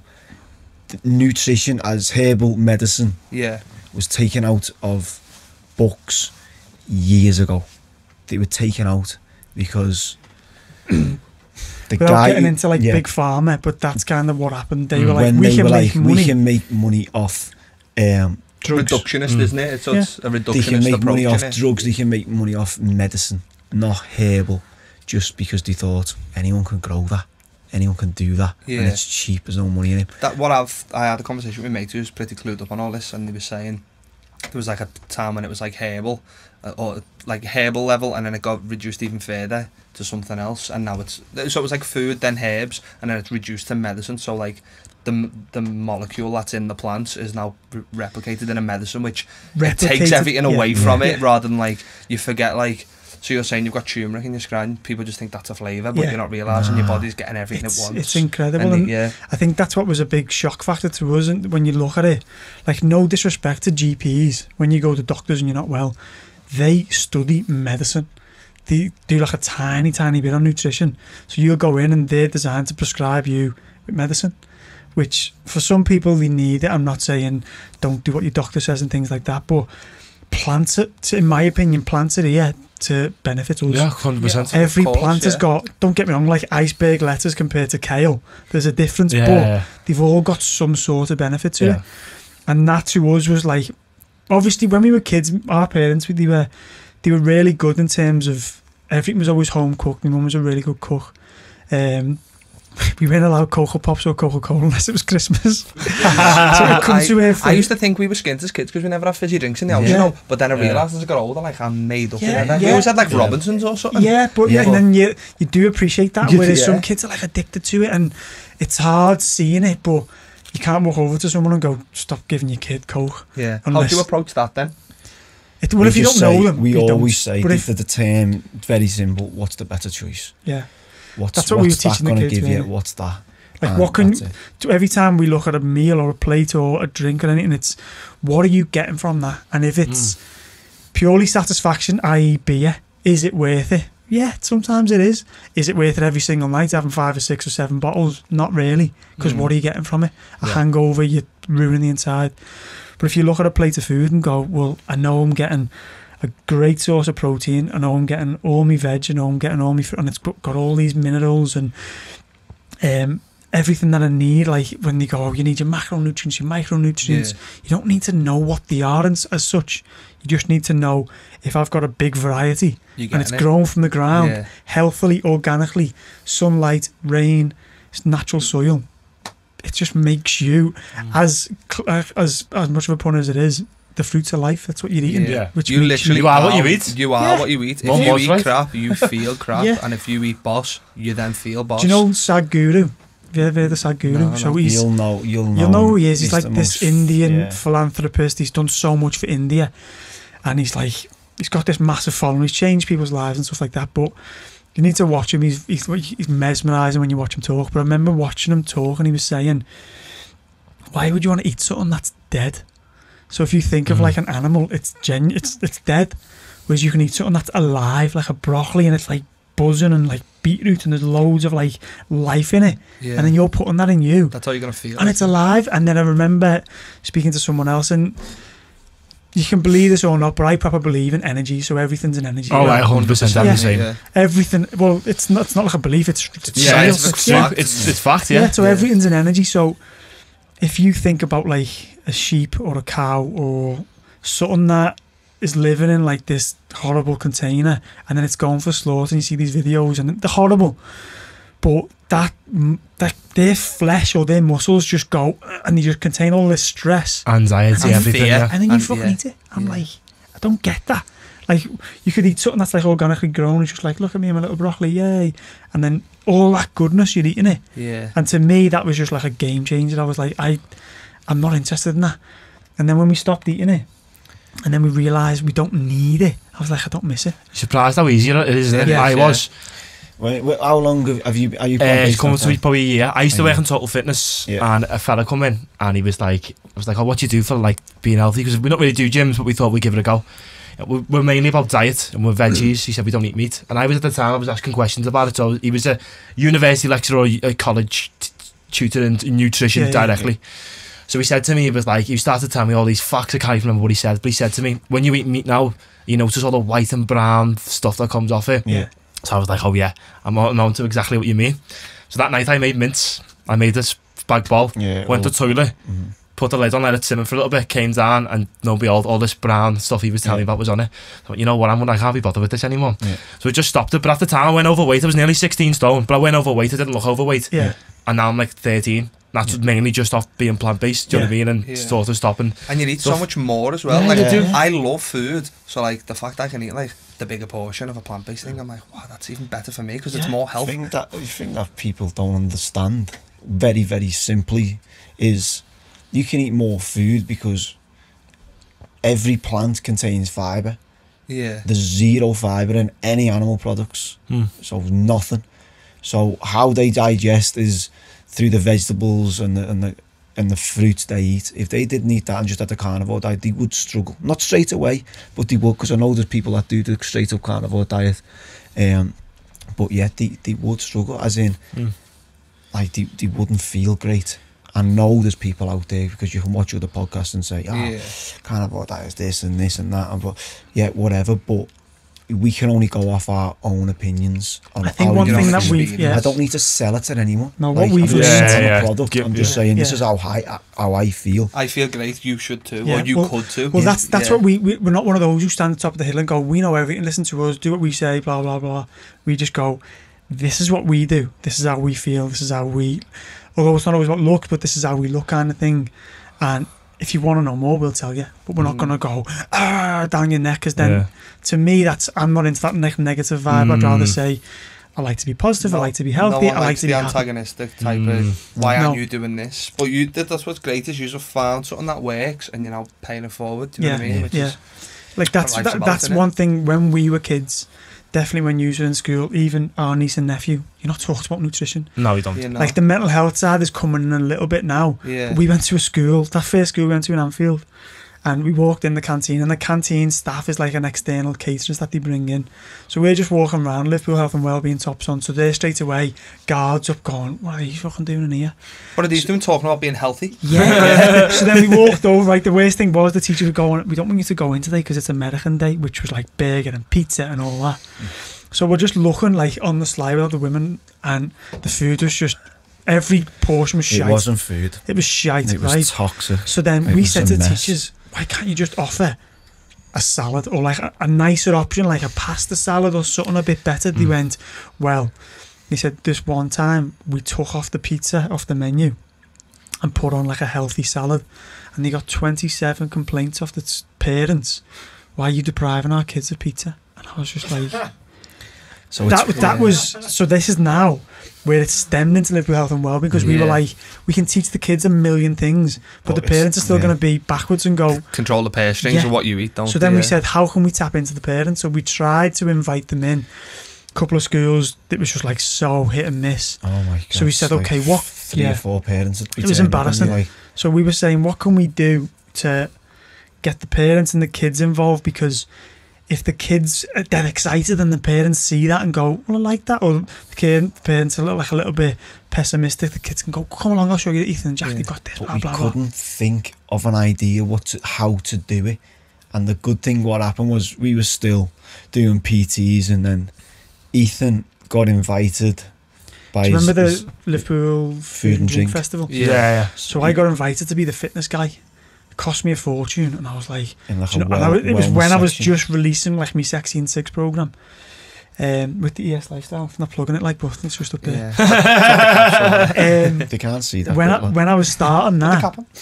nutrition as herbal medicine Yeah, was taken out of books years ago. They were taken out because the without guy getting into like yeah, big pharma, but that's kind of what happened. They Mm. were like, when we they can were make like, money. we can make money off um, drugs. reductionist, Mm. isn't it? So it's a they reductionist can make approach, money off innit? drugs, they can make money off medicine, not herbal, just because they thought anyone can grow that, anyone can do that, Yeah. and it's cheap, there's no money in it. That what I've I had a conversation with my mate who was pretty clued up on all this, and he was saying there was like a time when it was like herbal, uh, or like herbal level, and then it got reduced even further to something else, and now it's so it was like food, then herbs, and then it's reduced to medicine. So like the the molecule that's in the plants is now re- replicated in a medicine, which it takes Replicated, everything yeah. away from Yeah. it, rather than like you forget like. So you're saying you've got turmeric in your scran, people just think that's a flavour, but Yeah. you're not realising your Nah. body's getting everything It's, it wants. it's incredible. And And yeah, I think that's what was a big shock factor to us. And when you look at it, like, no disrespect to G Ps, when you go to doctors and you're not well, they study medicine. They do like a tiny, tiny bit on nutrition. So you'll go in and they're designed to prescribe you with medicine, which for some people they need it. I'm not saying don't do what your doctor says and things like that, but plants it, in my opinion, plants it here to benefit us. Yeah, hundred percent. Every Of course, plant has yeah. got, don't get me wrong, like iceberg lettuce compared to kale. There's a difference, but Yeah, they've all got some sort of benefit to yeah. it. And that to us was like, obviously when we were kids, our parents, they were they were really good in terms of, everything was always home cooked. My mum was a really good cook. Um, we weren't allowed Cocoa Pops or Coca-Cola unless it was Christmas. So it comes I, to where I used to think we were skint as kids because we never had fizzy drinks in the house, Yeah. you know. But then I Yeah. realised as I got older, like I'm made up. Yeah, Yeah, We yeah. always had like Yeah. Robinsons or something. Yeah, but Yeah. and then you you do appreciate that. Yeah. Whereas some Yeah. kids are like addicted to it, and it's hard seeing it. But you can't walk over to someone and go, "Stop giving your kid Coke." Yeah. How Unless- do you approach that then? It, well, We if you don't just know say- them, we you don't. always say But that if, for the term, it's very simple. What's the better choice? yeah, What's, That's what we what's were that teaching the going to kids, give you? really. What's that? like And what can that's it. so every time we look at a meal or a plate or a drink or anything, it's what are you getting from that? And if it's purely satisfaction, that is beer, is it worth it? Yeah, sometimes it is. Is it worth it every single night, having five or six or seven bottles? Not really, because Mm. what are you getting from it? A Yeah. hangover, you're ruining the inside. But if you look at a plate of food and go, well, I know I'm getting a great source of protein, I know I'm getting all my veg, I know I'm getting all my fruit, and it's got all these minerals and um, everything that I need. Like when they go, oh, you need your macronutrients, your micronutrients. Yeah. You don't need to know what they are as, as such. You just need to know if I've got a big variety You and it's getting it? grown from the ground, Yeah. healthily, organically, sunlight, rain, it's natural soil. It just makes you as cl- uh, as as much of a pun as it is. The fruits of life. That's what you're eating. Yeah. Which You makes literally You are what you eat. You are Yeah. what you eat. If One you was eat right. crap, you feel crap. Yeah. And if you eat boss, you then feel boss. Do you know Sadhguru? Have you ever heard of Sadhguru? No, so no. he's You'll know. You'll know. You'll know who he is. He's, He's like the this most- Indian yeah. philanthropist. He's done so much for India. And he's like, he's got this massive following. He's changed people's lives and stuff like that. But you need to watch him. He's, he's, he's mesmerising when you watch him talk. But I remember watching him talk and he was saying, why would you want to eat something that's dead? So if you think of Mhm. like an animal, it's gen, it's it's dead. Whereas you can eat something that's alive, like a broccoli, and it's like buzzing and like beetroot, and there's loads of like life in it. Yeah. And then you're putting that in you. That's how you're gonna feel. And it's alive. And then I remember speaking to someone else, and you can believe this or not, but I proper believe in energy. So everything's an energy. Oh, Right? I one hundred percent I'm Yeah. the same. Yeah. Everything. Well, it's not. It's not like a belief. It's, it's Yeah, science. it's It's, true. yeah. fact. It's it's fact, Yeah, yeah. so Yeah. everything's an energy. So if you think about like a sheep or a cow or something that is living in like this horrible container, and then it's going for slaughter, and you see these videos and they're horrible, but that that their flesh or their muscles just go and they just contain all this stress, Anxiety, And everything. fear. Yeah. and then you And- fucking yeah. eat it. I'm Yeah. like, I don't get that. Like, you could eat something that's like organically grown. It's just like, look at me, I'm a little broccoli, yay! And then all that goodness, you're eating it. Yeah. And to me, that was just like a game changer. I was like, I, I'm not interested in that. And then when we stopped eating it, and then we realised we don't need it, I was like, I don't miss it. Surprised how easy it is, isn't it? Yeah. I Yeah. was. Wait, wait, how long have, have you? Are you? Uh, it's plant-based coming now? to probably a year. I used to Yeah. work in Total Fitness, Yeah. and a fella come in, and he was like, I was like, oh, what do you do for like being healthy? Because we don't really do gyms, but we thought we'd give it a go. We're, we're mainly about diet, and we're veggies. He said we don't eat meat, and I was at the time I was asking questions about it. So he was a university lecturer, a college t- tutor in in nutrition Yeah, yeah, directly. So he said to me, he was like, he started to tell me all these facts. I can't even remember what he said, but he said to me, when you eat meat now, you notice all the white and brown stuff that comes off it. Yeah. So I was like, oh yeah, I'm on on to exactly what you mean. So that night I made mince. I made this bag bowl, Yeah. went to well, the toilet, mhm. put the lid on, let it simmer for a little bit, came down, and no behold, all this brown stuff he was telling Yeah. me about was on it. So you know what, I'm I can't be bothered with this anymore. Yeah. So I just stopped it. But at the time I went overweight. I was nearly sixteen stone, but I went overweight. I didn't look overweight. Yeah. And now I'm like thirteen. That's Yeah. mainly just off being plant-based, do you know what I mean? And Yeah. sort of stopping. And you eat so Stuff. much more as well. Yeah, like you do. I love food, so like the fact I can eat like the bigger portion of a plant-based thing, I'm like, wow, that's even better for me because it's Yeah. more The healthy. thing that the thing that people don't understand, very very simply, is you can eat more food because every plant contains fibre. Yeah. There's zero fibre in any animal products, Hmm. so nothing. So how they digest is through the vegetables and the and the and the fruits they eat. If they didn't eat that and just had a carnivore diet, they would struggle. Not straight away, but they would, because I know there's people that do the straight up carnivore diet. Um, but yeah, they, they would struggle, as in, Hmm. like they, they wouldn't feel great. I know there's people out there, because you can watch other podcasts and say, ah, Yeah. carnivore diet is this and this and that, and but yeah, whatever. But we can only go off our own opinions. On I think how one you can thing only that we've, speed. yeah, I don't need to sell it to anyone. No, what like, we've I'm just learned- selling Yeah, a yeah. product. Give- I'm just yeah. saying this Yeah. is how I how I feel. I feel great. You should too, Yeah, or you well- could too. Well, that's that's Yeah. what we, we we're not one of those who stand at the top of the hill and go, we know everything, listen to us, do what we say, blah blah blah. We just go, this is what we do. This is how we feel. This is how we, although it's not always about look, but this is how we look kind of thing. And if you want to know more, we'll tell you. But we're not Mm. going to go ah down your neck, because then Yeah. to me, that's I'm not into that neg- negative vibe. I'd Mm. rather say I like to be positive. I No- like to be healthy. No one I like likes to the be happy. antagonistic type Mm. of, why No. aren't you doing this? But you did, that's what's great, is you've found something that works and you're now paying it forward. Do you know what I Yeah, mean? Which yeah. is, Like that's what life's that, about, that's innit? one thing. When we were kids, definitely when you were in school, even our niece and nephew, you're not taught about nutrition. No, we don't. you know, Like the mental health side is coming in a little bit now. yeah. But we went to a school, that first school we went to in Anfield, and we walked in the canteen, and the canteen staff is like an external caterers that they bring in. So we're just walking around, Liverpool Health and Wellbeing tops on, so they're straight away, guards up going, what are you fucking doing in here? What are these doing, talking about being healthy? Yeah. So then we walked over, like the worst thing was the teacher was going, we don't want you to go in today because it's American Day, which was like burger and pizza and all that. So we're just looking like on the slide with all the women, and the food was just, every portion was It shite. wasn't food. It was shite, It was right? toxic. So then It we was said a to the mess. teachers, why can't you just offer a salad or like a, a nicer option, like a pasta salad or something a bit better? They Mm. went, well, they said this one time we took off the pizza off the menu and put on like a healthy salad, and they got twenty-seven complaints off the t- parents. Why are you depriving our kids of pizza? And I was just like, So that it's, that was so this is now where it's stemmed into Liverpool Health and Wellbeing, because we were Yeah. like, we can teach the kids a million things, but, But the it's- parents are still yeah. going to be backwards and go. Control the purse strings Yeah. of what you eat, don't So then you? we Yeah. said, how can we tap into the parents? So we tried to invite them in. A couple of schools, it was just like so hit and miss. oh my god. So we said, it's like okay, what- Three yeah. or four parents. Would be It was turning up and embarrassing. be Like, So we were saying, what can we do to get the parents and the kids involved? Because if the kids are dead excited and the parents see that and go, well, I like that, or the, kid, the parents are a little, like a little bit pessimistic, the kids can go, come along, I'll show you, Ethan and Jack, Yeah. they've got this, but blah, we blah, blah. couldn't think of an idea what to, how to do it. And the good thing, what happened was we were still doing P Ts, and then Ethan got invited by Do you remember his, the Liverpool Food and Drink Festival? Yeah, Yeah. yeah. So I got invited to be the fitness guy. It cost me a fortune, and I was like, in like do you a know, and I well, was- it was wellness when I was section. just releasing like my Sexy and Six program, um, with the E S Lifestyle. I'm not plugging it like, but it's just up there. Yeah. Um, They can't see that. when bit, I, like. when I was starting The that, cap on.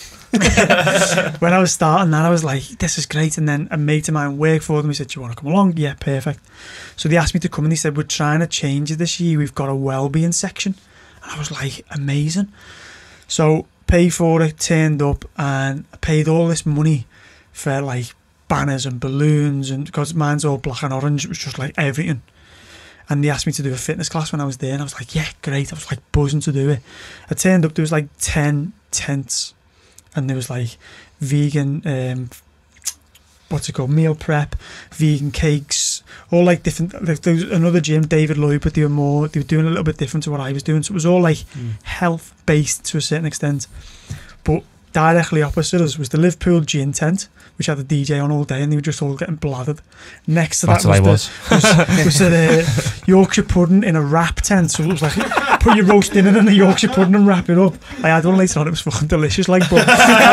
when I was starting that, I was like, this is great. And then a mate of mine worked for them. He said, do you want to come along? Yeah, perfect. So they asked me to come, and they said, we're trying to change it this year. We've got a well-being section. And I was like, amazing. So paid for it, turned up, and I paid all this money for like banners and balloons, and because mine's all black and orange, it was just like everything. And they asked me to do a fitness class when I was there, and I was like, yeah, great. I was like buzzing to do it. I turned up, there was like ten tents, and there was like vegan, um, what's it called, meal prep, vegan cakes, all like different. Like there was another gym, David Lloyd, but they were more, they were doing a little bit different to what I was doing. So it was all like Mm. health based to a certain extent. But directly opposite us was the Liverpool gin tent, which had a D J on all day, and they were just all getting bladdered. Next to That's that what I was, was. the, was, was the Yorkshire pudding in a wrap tent. So it was like, put your roast in it and the Yorkshire pudding and wrap it up. I had one later on, it was fucking delicious. Like, but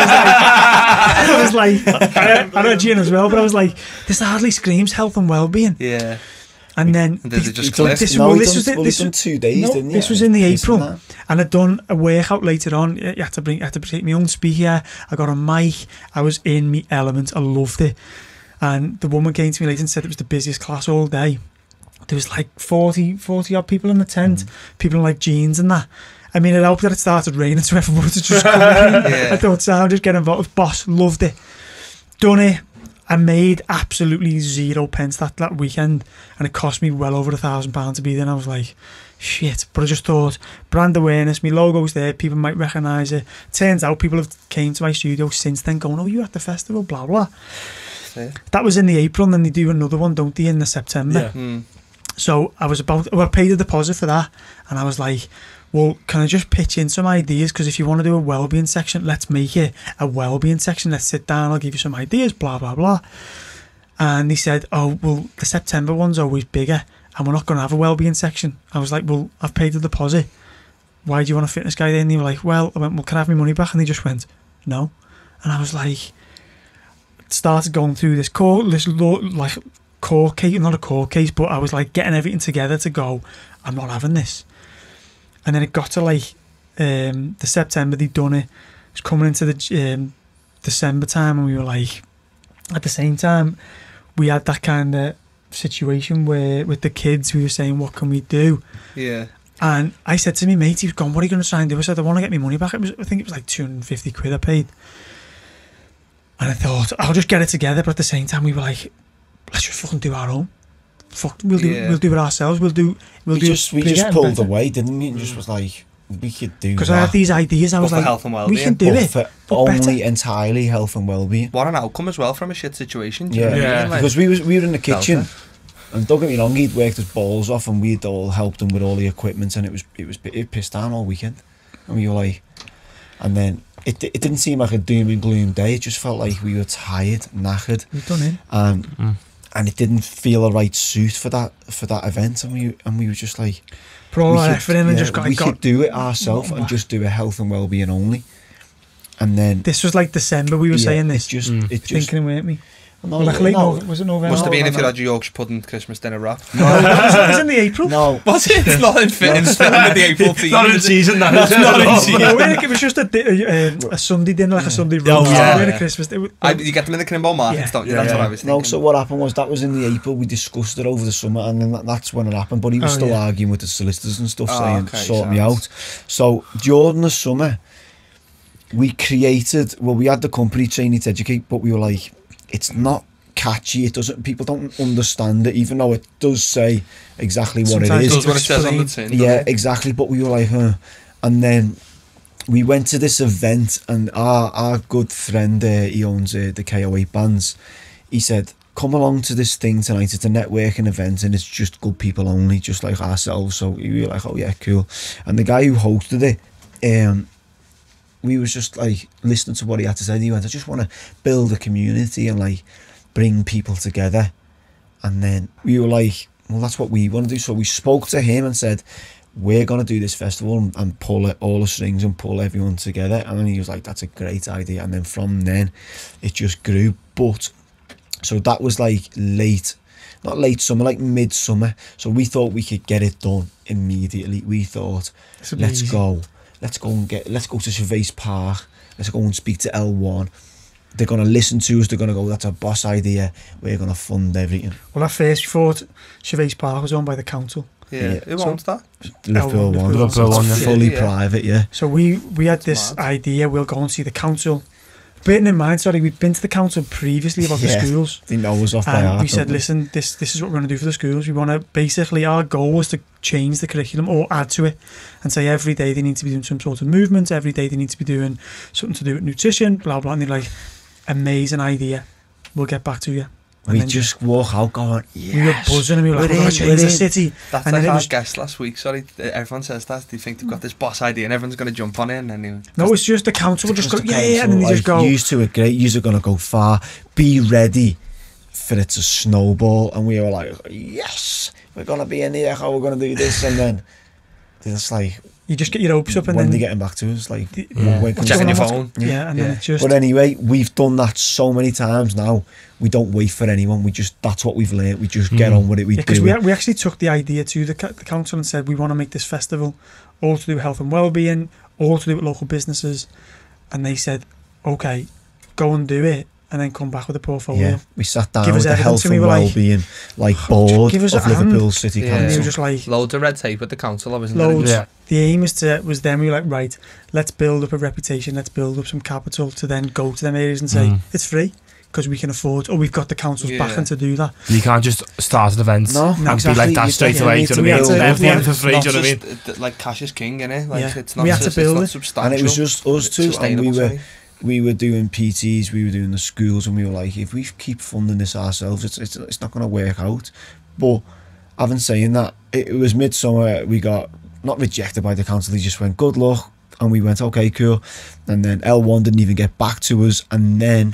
I was like, I was like, I had, I had gin as well, but I was like, this hardly screams health and well-being. Yeah. And then And did this- it just He'd done- click? this- no, well, he'd this done- was the- well, this he'd done was- two days, no, didn't you? this was in the This and April. that. and I'd done a workout later on. You had to bring, I had to take my own speaker. I got a mic. I was in my element. I loved it. And the woman came to me later and said it was the busiest class all day. There was like forty, forty odd people in the tent, Mm. people in like jeans and that. I mean, it helped that it started raining, so everyone was just coming in. Yeah. I thought, so I'll just get involved. Boss, loved it. Done it. I made absolutely zero pence that, that weekend, and it cost me well over a thousand pounds to be there. And I was like, shit. But I just thought, brand awareness, my logo's there, people might recognise it. Turns out people have came to my studio since then going, oh, you at the festival, blah, blah. Yeah. That was in the April, and then they do another one, don't they, in the September. Yeah. Mm. So I was about, well, I paid a deposit for that, and I was like, well, can I just pitch in some ideas? Because if you want to do a wellbeing section, let's make it a wellbeing section. Let's sit down, I'll give you some ideas, blah, blah, blah. And they said, oh, well, the September one's always bigger, and we're not going to have a wellbeing section. I was like, well, I've paid the deposit. Why do you want a fitness guy then? And they were like, well, I went, well, can I have my money back? And they just went, no. And I was like, started going through this core, this law, like, court case, not a court case, but I was like getting everything together to go, I'm not having this. And then it got to like um, the September they'd done it. It was coming into the um, December time, and we were like, at the same time, we had that kind of situation where with the kids we were saying, what can we do? Yeah. And I said to me mate, he was gone, what are you going to try and do? I said, I want to get my money back. It was, I think it was like two hundred fifty quid I paid. And I thought, I'll just get it together. But at the same time, we were like, let's just fucking do our own. Fuck, we'll do, Yeah. we'll do it ourselves. We'll do, we'll we do. just we bigger just and pulled better. away, didn't we? And just was like, we could do Because that. I had these ideas. I But was for like, health and we well-being. can do but it. for but only better. entirely health and well-being. What an outcome as well from a shit situation. Do you Yeah, know what I Yeah. mean? Like, because we was we were in the kitchen, Delta. and don't get me wrong, he'd worked his balls off, and we'd all helped him with all the equipment, and it was it was it pissed down all weekend, and we were like, and then it it didn't seem like a doom and gloom day. It just felt like we were tired, knackered, We've done it. and Mm. and it didn't feel a right suit for that for that event, and we and we were just like, Put all we our could- effort in and yeah, just got we it. Got, could do it ourselves Not and back. just do a health and well-being only, and then this was like December. We were yeah, saying it this. just Mm. it just Thinking, weren't we? no, Or like late no, Nov- was it November? Must have been no, if you no. had your Yorkshire pudding Christmas dinner wrap. No, it was, it was in the April. no. Was it? It's not in fit in stone with the April team. Not in is it? season, that That's is. not in No, season. it was- it was just a, di- a, um, a Sunday dinner, like a Sunday Oh, roast. yeah. It wasn't Yeah. a Christmas. It was, I, you get them in the Crimble markets, Yeah. don't you? Yeah, That's yeah. what I was thinking. No, so what happened was that was in the April. We discussed it over the summer, and then that, that's when it happened. But he was Oh, still yeah. arguing with the solicitors and stuff, Oh, saying okay, sort me sounds- out. So during the summer, we created. Well, we had the company Training to Educate, but we were like, it's not catchy. It doesn't. People don't understand it, even though it does say exactly what Sometimes it It is. does what it says on the Explain. tin. Yeah, doesn't it? exactly. But we were like, huh. And then we went to this event, and our our good friend, uh, he owns uh, the K O eight bands. He said, "Come along to this thing tonight. It's a networking event, and it's just good people only, just like ourselves." So we were like, "Oh yeah, cool." And the guy who hosted it, um, we was just like listening to what he had to say. He went, "I just want to build a community and like bring people together." And then we were like, well, that's what we want to do. So we spoke to him and said, we're going to do this festival and, and pull it, all the strings and pull everyone together. And then he was like, that's a great idea. And then from then, it just grew. But, so that was like late, not late summer, like midsummer. So we thought we could get it done immediately. We thought, This would be let's easy. go. Let's go and get, let's go to Gervais Park. Let's go and speak to L one. They're going to listen to us. They're going to go, that's a boss idea. We're going to fund everything. Well, at first we thought Gervais Park was owned by the council. Yeah. Yeah. Who So- owns that? Liverpool Liverpool one. one. Liverpool one, yeah. Fully Yeah. private, yeah. So we, we had this Mad. idea, we'll go and see the council. Bearing in mind, sorry, we'd been to the council previously about Yeah. the schools. They know us off by And heart. we said, don't they? listen, this this is what we're going to do for the schools. We want to, basically, our goal was to change the curriculum or add to it and say every day they need to be doing some sort of movement, every day they need to be doing something to do with nutrition, blah, blah. And they're like, amazing idea. We'll get back to you. And We then just walk out going, yes. we were buzzing and we were like, we're we're going in, to change we're the in. city. That's And like then it our was- guest last week. Sorry, uh, everyone says that. They think they've got this boss idea and everyone's going to jump on it. And then you, No, it's just the council will just go, the yeah, yeah, and then they council, just go, like, Yous two are great, yous are going to go far. Be ready for it to snowball. And we were like, yes, we're going to be in here, how we're going to do this. And then it's like, you just get your hopes up and when then they getting back to us, like, the- Yeah. when can checking we- your phone. Yeah, and then Yeah. it just But anyway, we've done that so many times now. We don't wait for anyone. We just, that's what we've learned. We just get Mm. on with it. We yeah, because do we, it. we actually took the idea to the, co- the council and said we want to make this festival all to do with health and well-being, all to do with local businesses, and they said, okay, go and do it, and then come back with a portfolio. Yeah, we sat down Give us with the evidence health and we and were like, well-being like board give us of a hand. Liverpool City Yeah. And they Council. were just like, Loads of red tape at the council, wasn't Loads. there? Yeah. the aim is to was then we were like, right, let's build up a reputation, let's build up some capital to then go to them areas and say Mm. it's free because we can afford, or we've got the council's Yeah. backing to do that. You can't just start an event No, and exactly. be like that You straight definitely away. need Do to you know what I build mean? it. Everything Yeah. for free, Not do you know what I mean? just, uh, like cash is king, innit? Like Yeah. it's not We had to just, build it's it. not substantial. And it was just us It's two, and we sustainable, were sorry. we were doing P Ts, we were doing the schools, and we were like, if we keep funding this ourselves, it's it's, it's not going to work out. But having saying that, it, it was midsummer. We got not rejected by the council. They just went, good luck, and we went, okay, cool. And then L one didn't even get back to us, and then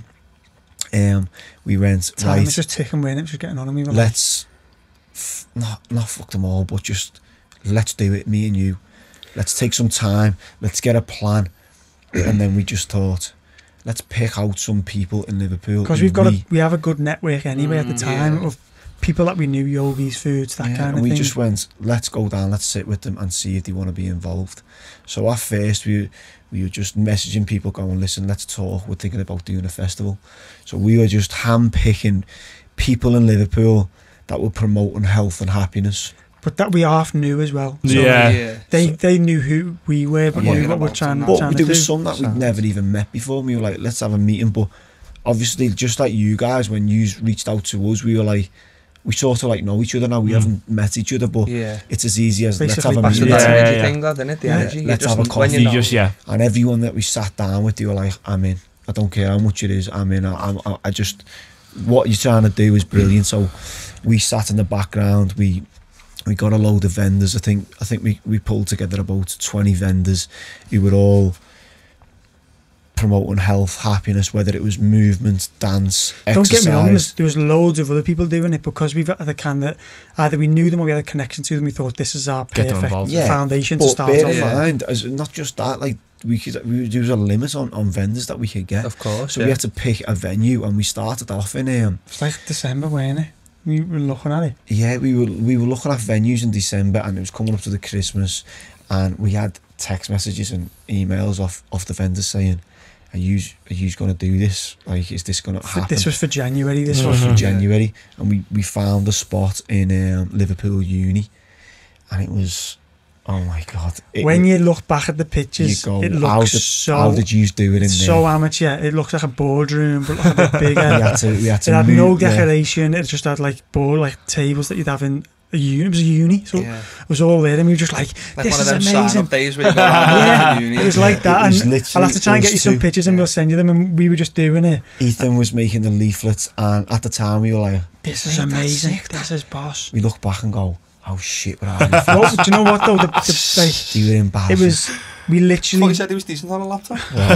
um, we went, Time right, was just ticking away and it was just getting on, and we were like, let's f- not not fuck them all, but just let's do it, me and you. Let's take some time. Let's get a plan, and then we just thought, let's pick out some people in Liverpool because who we've got we, a, we have a good network anyway at the Mm, time yeah. of people that we knew, yogis, foods, that Yeah, kind and of we thing. just went, let's go down, let's sit with them and see if they want to be involved. So at first we we were just messaging people going, listen, let's talk, we're thinking about doing a festival. So we were just hand-picking people in Liverpool that were promoting health and happiness. But that we half knew as well. So Yeah. yeah. They So- they knew who we were, but Yeah. knew what we're About trying, some- But trying there to was do. some that we'd Sounds- never even met before, and we were like, let's have a meeting. But obviously, just like you guys, when you reached out to us, we were like, we sort of like know each other now. We Mm. haven't met each other, but yeah. it's as easy as let's Basically, have a That's the meeting. Yeah, energy yeah. thing, that, isn't it? The Yeah. energy. You Let's just, have a when coffee. you You know, just yeah. And everyone that we sat down with, they were like, I'm in. I don't care how much it is, I'm in. I, I, I just, what you're trying to do is brilliant. So we sat in the background, we we got a load of vendors. I think I think we, we pulled together about twenty vendors who were all promoting health, happiness, whether it was movement, dance, Don't exercise. get me wrong, there's- there was loads of other people doing it because we've had the kind that either we knew them or we had a connection to them. We thought this is our Get them perfect involved. Yeah, foundation to But start bear off in with. Yeah. mind, as not just that, like we could, we, there was a limit on, on vendors that we could get. of course. So yeah. we had to pick a venue, and we started off in um, It's like December, weren't it? We were looking at it. yeah, we were we were looking at venues in December, and it was coming up to the Christmas, and we had text messages and emails off off the vendors saying, "Are you are you going to do this? Like, is this going to For- happen?" This was for January. This This Mhm. was was Mm-hmm. for January, and we we found a spot in um, Liverpool Uni, and it was, oh my god! It, when was- you look back at the you pictures, go, it how looks did so how did you do it in it's there? so amateur. It looks like a boardroom, but like a bit bigger. we had to we had It to had move, no yeah. decoration. It just had like board, like tables that you'd have in a uni. It was a uni, so yeah. it was all there, and we were just like, Like this one of is them amazing. sign-up days where you go around Yeah, the uni. it was like that, It was and literally I'll have to try and get you us some two. pictures, and we'll send you them. And we were just doing it. Ethan was making the leaflets, and at the time we were like, This is Mate, that's amazing. sick, This is boss. we look back and go, oh shit, we're out. Well, do you know what though? The, the, like, You were it embarrassing. was we Thought literally you said he was decent on a laptop.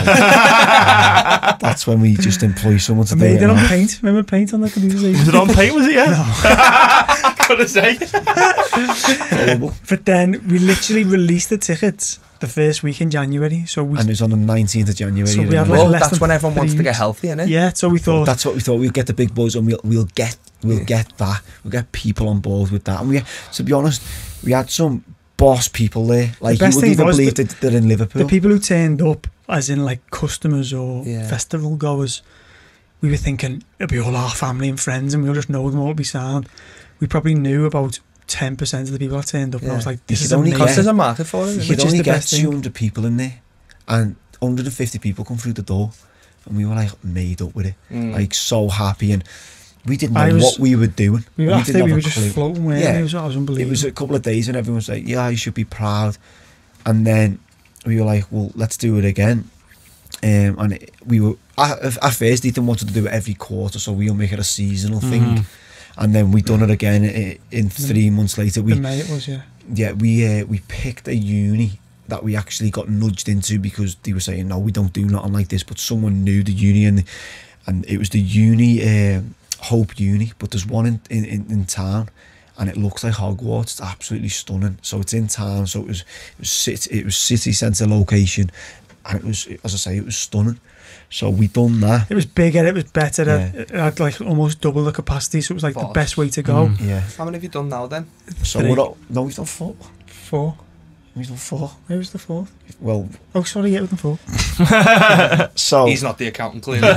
Well, that's when we just employ someone to I do made it. it on now. paint. Remember paint on the computer? Was it on paint? Was it? Yeah. Gotta say. Horrible. But then we literally released the tickets the first week in January. So we And it was on the nineteenth of January. So we didn't had, we? like, Well, less that's than when everyone wants three to get weeks. healthy, innit? yeah. So we thought That's what we thought. We'll get the big buzz, and we'll we'll get we'll Yeah. get that. We'll get people on board with that. And we, to be honest, we had some boss people there. Like you best wouldn't thing even was believe that that they're in Liverpool. the people who turned up, as in like customers or Yeah. festival goers, we were thinking it'll be all our family and friends, and we'll just know them all. It'll be sound. We probably knew about ten percent of the people that turned up, and I Yeah. was like, You "This could is only amazing." Because Yeah. there's a market for it. you isn't could which is only the get best thing. two hundred people in there, and one hundred fifty people come through the door, and we were like made up with it, it? Mm. like so happy, and we didn't know I was- what we were doing. We were we after didn't we have were a just clue. floating. Weren't Yeah. we? It was, it was unbelievable. It was a couple of days, and everyone was like, "Yeah, you should be proud," and then we were like, "Well, let's do it again." Um, and it, we were at, at first Ethan wanted to do it every quarter, so we'll make it a seasonal thing. Mm. And then we done it again in, in three months later. We in May it was, yeah. yeah we uh, we picked a uni that we actually got nudged into because they were saying no, we don't do nothing like this. But someone knew the uni, and and it was the uni um, Hope Uni. But there's one in, in, in, in town, and it looks like Hogwarts. It's absolutely stunning. So it's in town. So it was it was city, it was city centre location, and it was, as I say, it was stunning. So we done that. It was bigger, it was better. Yeah. It had like almost double the capacity, so it was like the Boss. best way to go. Mm. Yeah. How many have you done now then? So Three. we're not, no, we've done four. Four. We've done four. Where was the fourth? Well, Oh, sorry, yeah, it was the four. so He's not the accountant, clearly.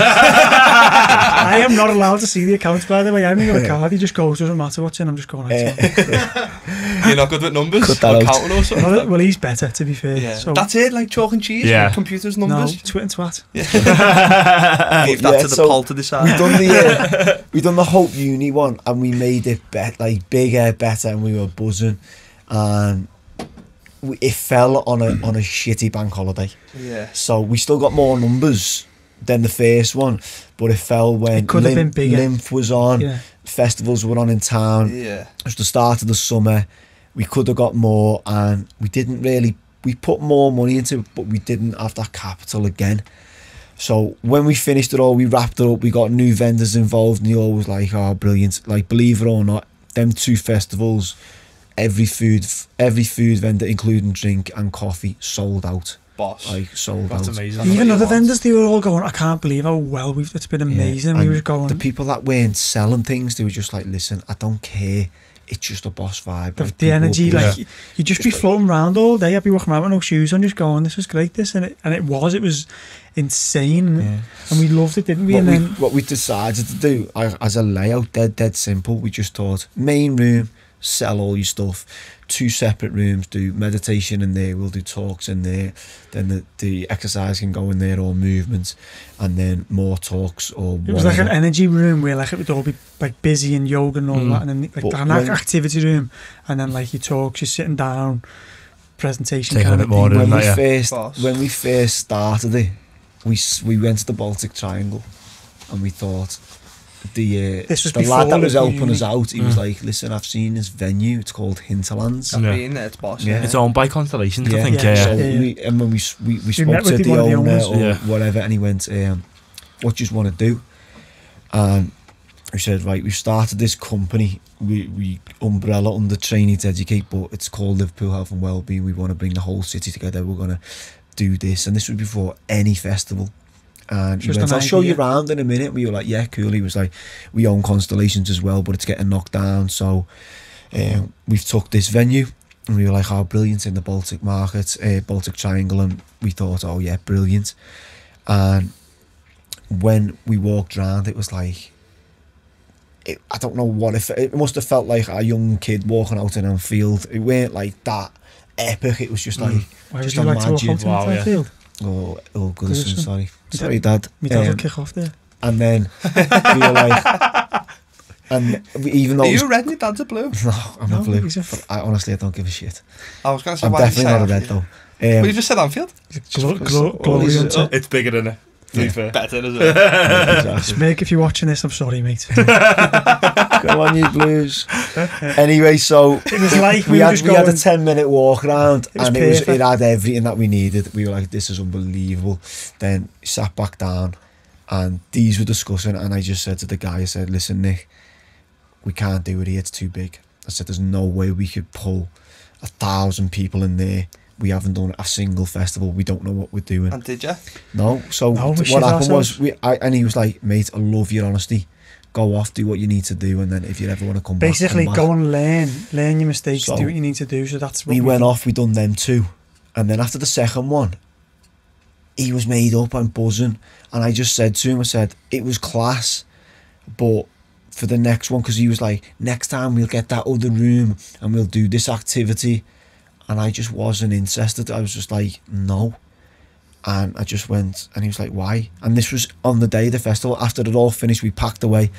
I am not allowed to see the accounts, by the way. I haven't got a card. He just goes, doesn't matter what's in. I'm just going. uh, You're not good with numbers? Cut that or out. counting or something? well, well, he's better, to be fair. Yeah. So That's it, like chalk and cheese? Yeah. Like computers, no, numbers? twit and twat. Leave that Yeah, to the so poll to we decide. done the uh, we done the Hope Uni one, and we made it be- like bigger, better, and we were buzzing, and we, it fell on a on a shitty bank holiday. Yeah. So we still got more numbers than the first one, but it fell when It could have been bigger. Lymph was on, Yeah. festivals were on in town. Yeah. It was the start of the summer. We could have got more, and we didn't really. We put more money into it, but we didn't have that capital again. So when we finished it all, we wrapped it up. We got new vendors involved, and they all was like, "Oh, brilliant!" Like, believe it or not, them two festivals, every food, every food vendor, including drink and coffee, sold out. Boss. like sold That's out. amazing. That's Even what other you want. vendors, they were all going, I can't believe how well we've, it's been amazing. Yeah, We and were going, The people that weren't selling things, they were just like, listen, I don't care. It's just a Boss vibe. the, like, the people energy, be- like, Yeah. you'd just, Just be like- floating around all day. I'd be walking around with no shoes on, just going, this was great, this. And it, and it was, it was insane. Yeah. And we loved it, didn't we? What and we, then, what we decided to do I, as a layout, dead dead simple. We just thought main room, sell all your stuff. Two separate rooms, do meditation in there. We'll do talks in there. Then the, the exercise can go in there, or movement, and then more talks or it was like an whatever. energy room where like it would all be like busy and yoga and all Mm. that. And then like But an when- activity room. And then like your talks, you're sitting down, presentation Taking kind a of bit more thing. in when we that, yeah. first Boss. when we first started it, we s- we went to the Baltic Triangle, and we thought the uh, This was the before lad that was Liverpool helping us Uni. out. He was Mm. like, "Listen, I've seen this venue. It's called Hinterlands." I've Yeah. been there, it's Boss. Yeah. It's owned by Constellations, I Yeah. think. Yeah. Yeah, So Yeah, yeah. we and when we s- we, we spoke met with to the- the one of the owner owners. or Yeah. whatever, and he went, um, "What do you want to do?" And we said, "Right, we've started this company. We we umbrella under Trainee to Educate, but it's called Liverpool Health and Wellbeing. We want to bring the whole city together. We're gonna do this." And this was before any festival. And he Just went, an "I'll show you idea. around in a minute." We were like, "Yeah, cool." He was like, "We own Constellations as well, but it's getting knocked down, so um, we've took this venue." And we were like, "Oh, brilliant, in the Baltic market, uh, Baltic Triangle." And we thought, "Oh yeah, brilliant." And when we walked round, it was like, it, I don't know what if it must have felt like a young kid walking out in a field. It weren't like that epic. It was just like, Why would just you like to walk imagine- out Wow, into that yeah. field? oh, oh, Goodison, Goodison. sorry, sorry, Dad. My dad will Um, kick off there. and then we were like, and we, even though Are it was, you red and your dad's a blue? no, I'm No, not blue. he's a f- But I honestly, I don't give a shit. I was going to say, I'm why did you definitely say not a red Anfield? though. Um, Well, you just said Anfield. Glo- because glo- all glory these- hunter. It's bigger than it. To be Yeah. fair. Better, isn't it? exactly. Mick, if you're watching this, I'm sorry, mate. Go on, you Blues. Anyway, so It was like we, we were had just we going. had a ten minute walk around, It was and it was it perfect. had everything that we needed. We were like, "This is unbelievable." Then sat back down, and these were discussing, and I just said to the guy, I said, "Listen, Nick, we can't do it here. It's too big." I said, "There's no way we could pull a thousand people in there. We haven't done a single festival. We don't know what we're doing." And did you? No. So No, we what shit happened ourselves. was, we, I, and he was like, "Mate, I love your honesty. Go off, do what you need to do, and then if you ever want to come Basically, back, come go back." and learn, learn your mistakes, So, do what you need to do. So that's what We went did. off, we done them two. And then after the second one, he was made up and buzzing. And I just said to him, I said, it was class, but for the next one, because he was like, next time we'll get that other room and we'll do this activity. And I just wasn't interested. I was just like, no. And I just went, and he was like, why? And this was on the day of the festival. After it all finished, we packed away.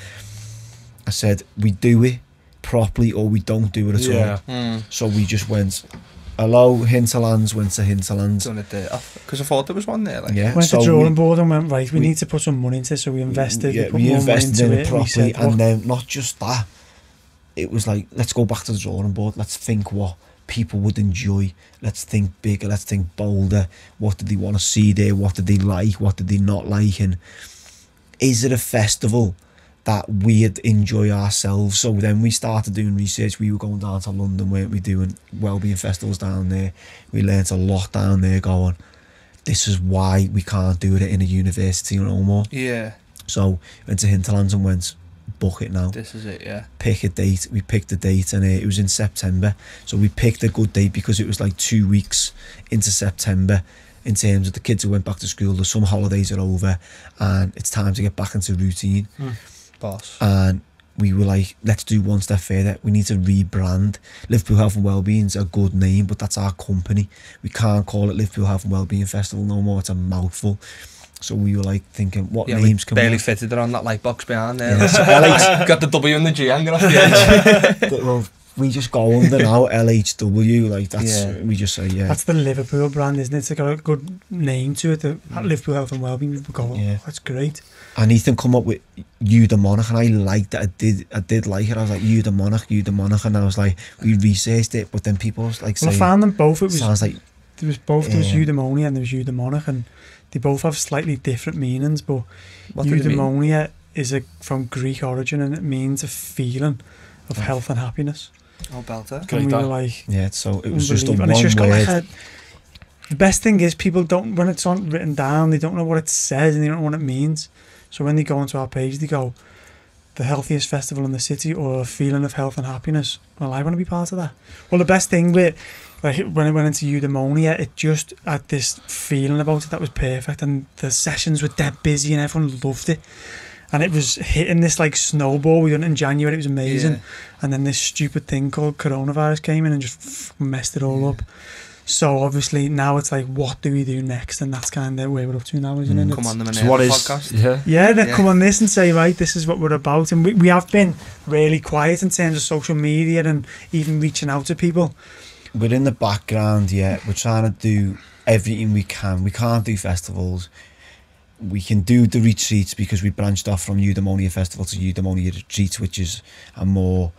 I said, we do it properly or we don't do it at all. Yeah. Mm. So we just went, hello, Hinterlands, went to Hinterlands. Done it there. Because I thought there was one there. Like, Yeah, Went so to drawing we, board and went, right, we, we- need to put some money into this. So we invested, yeah, we put we more invested money in into it it. We properly, said, and what- then not just that, it was like, let's go back to the drawing board, let's think what people would enjoy, let's think bigger, let's think bolder, what did they want to see there, what did they like, what did they not like, and is it a festival that we'd enjoy ourselves? So then we started doing research. We were going down to London, weren't we, doing wellbeing festivals down there. We learnt a lot down there, going, this is why we can't do it in a university no more. yeah, So went to Hinterlands and went, book it now, this is it, yeah. pick a date. We picked a date, and uh, it was in September, so we picked a good date because it was like two weeks into September in terms of the kids who went back to school. The summer holidays are over and it's time to get back into routine. Boss. And we were like, let's do one step further. We need to rebrand. Liverpool Health and Wellbeing's a good name, but that's our company. We can't call it Liverpool Health and Wellbeing Festival no more. It's a mouthful. So we were like thinking, what Yeah, names we can barely we fitted it on that light box behind there. Yeah, so L H Got the W and the G hanging off the edge. well, we just go under now, L H W, like that's, Yeah. we just say, yeah. That's the Liverpool brand, isn't it? It's got a good name to it. The Liverpool Health and Wellbeing. People go, Yeah. that's great. And Ethan come up with You the Monarch, and I liked it. I did I did like it. I was like, You the Monarch, You the Monarch, and I was like, we researched it, but then people was like Well, I saying, found them both. It was sounds like, there was both. There was Yeah. eudaimonia and there was eudaimonic, and they both have slightly different meanings. But What did it mean? eudaimonia is a from Greek origin, and it means a feeling of Oh. health and happiness. Oh, belter. Great and we that. were like, yeah, so it was just a unbelievable. one And it's just got word. like a, The best thing is people don't, when it's on written down, they don't know what it says and they don't know what it means. So when they go onto our page, they go, the healthiest festival in the city, or a feeling of health and happiness. Well, I want to be part of that. Well, the best thing with, like, when I went into Eudaimonia, it just had this feeling about it that was perfect, and the sessions were dead busy and everyone loved it. And it was hitting this like snowball. We done it in January, it was amazing. Yeah. And then this stupid thing called coronavirus came in and just f- messed it all Yeah. up. So obviously now it's like, what do we do next? And that's kind of where we're up to now, isn't Mm. it? Come It's- on the So what Minerva is? podcast. Yeah. yeah, then Yeah. come on this and say, right, this is what we're about. And we, we have been really quiet in terms of social media and even reaching out to people. We're in the background, yeah. We're trying to do everything we can. We can't do festivals. We can do the retreats because we branched off from Eudaimonia Festival to Eudaimonia Retreats, which is a more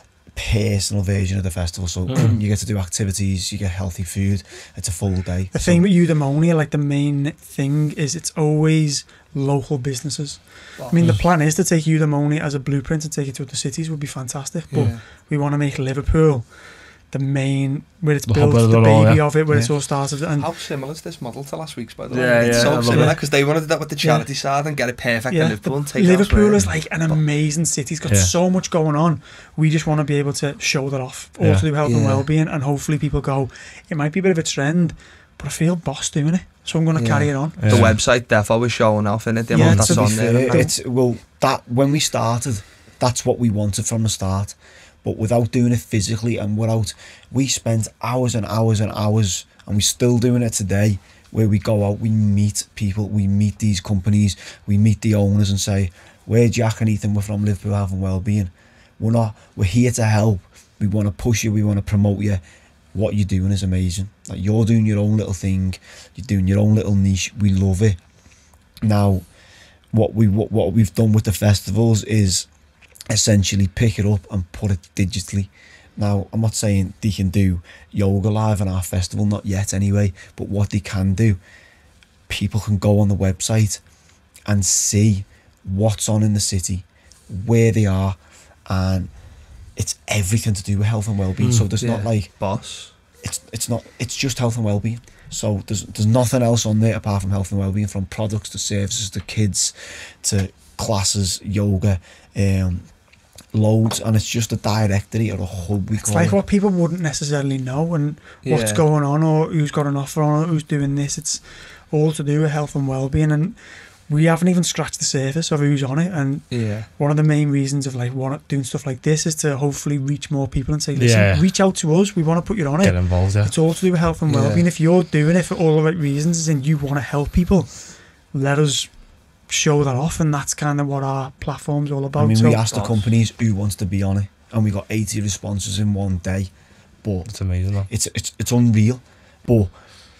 personal version of the festival. So Mm. you get to do activities, you get healthy food. It's a full day. The So thing with Eudaimonia, like the main thing is it's always local businesses. I mean, the plan is to take Eudaimonia as a blueprint and take it to other cities would be fantastic. But Yeah. we want to make Liverpool the main, where it's The built, hub of the it all, baby yeah. of it, where Yeah. it's all started. And How similar is this model to last week's, by the way? Yeah, it's yeah, I so love similar it. because they wanted that with the charity side and get it perfect Yeah, in Liverpool and take Liverpool elsewhere. is like an amazing city. It's got Yeah. so much going on. We just want to be able to show that off, all Yeah. to do health and Yeah. well-being, and hopefully people go, it might be a bit of a trend, but I feel boss doing it, so I'm going to Yeah. carry it on. The website defo was showing off in it. The Yeah, amount to that's be on fair, there. and it's well that when we started, that's what we wanted from the start. But without doing it physically and without, we spent hours and hours and hours, and we're still doing it today, where we go out, we meet people, we meet these companies, we meet the owners and say, we're Jack and Ethan, we're from Liverpool Health and Wellbeing. We're not, we're here to help. We want to push you, we want to promote you. What you're doing is amazing. Like, you're doing your own little thing, you're doing your own little niche. We love it. Now, what we what, what we've done with the festivals is essentially pick it up and put it digitally. Now, I'm not saying they can do yoga live on our festival, not yet anyway, but what they can do, people can go on the website and see what's on in the city, where they are, and it's everything to do with health and well-being. Mm, so there's yeah. not like, Boss. it's it's not, it's just health and well-being. So there's there's nothing else on there apart from health and well-being, from products to services to kids to classes, yoga, um, loads, and it's just a directory or a hub. We It's call like it. what people wouldn't necessarily know and what's Yeah. going on or who's got an offer on or who's doing this. It's all to do with health and well-being, and we haven't even scratched the surface of who's on it. And Yeah. one of the main reasons of like want doing stuff like this is to hopefully reach more people and say, listen, Yeah. reach out to us. We want to put you on Get it. involved. Yeah. It's all to do with health and Yeah. well-being. If you're doing it for all the right reasons and you want to help people, let us show that off, and that's kind of what our platform's all about. I mean, so we asked the Boss. companies who wants to be on it, and we got eighty responses in one day. But It's amazing. Though. it's it's it's unreal. But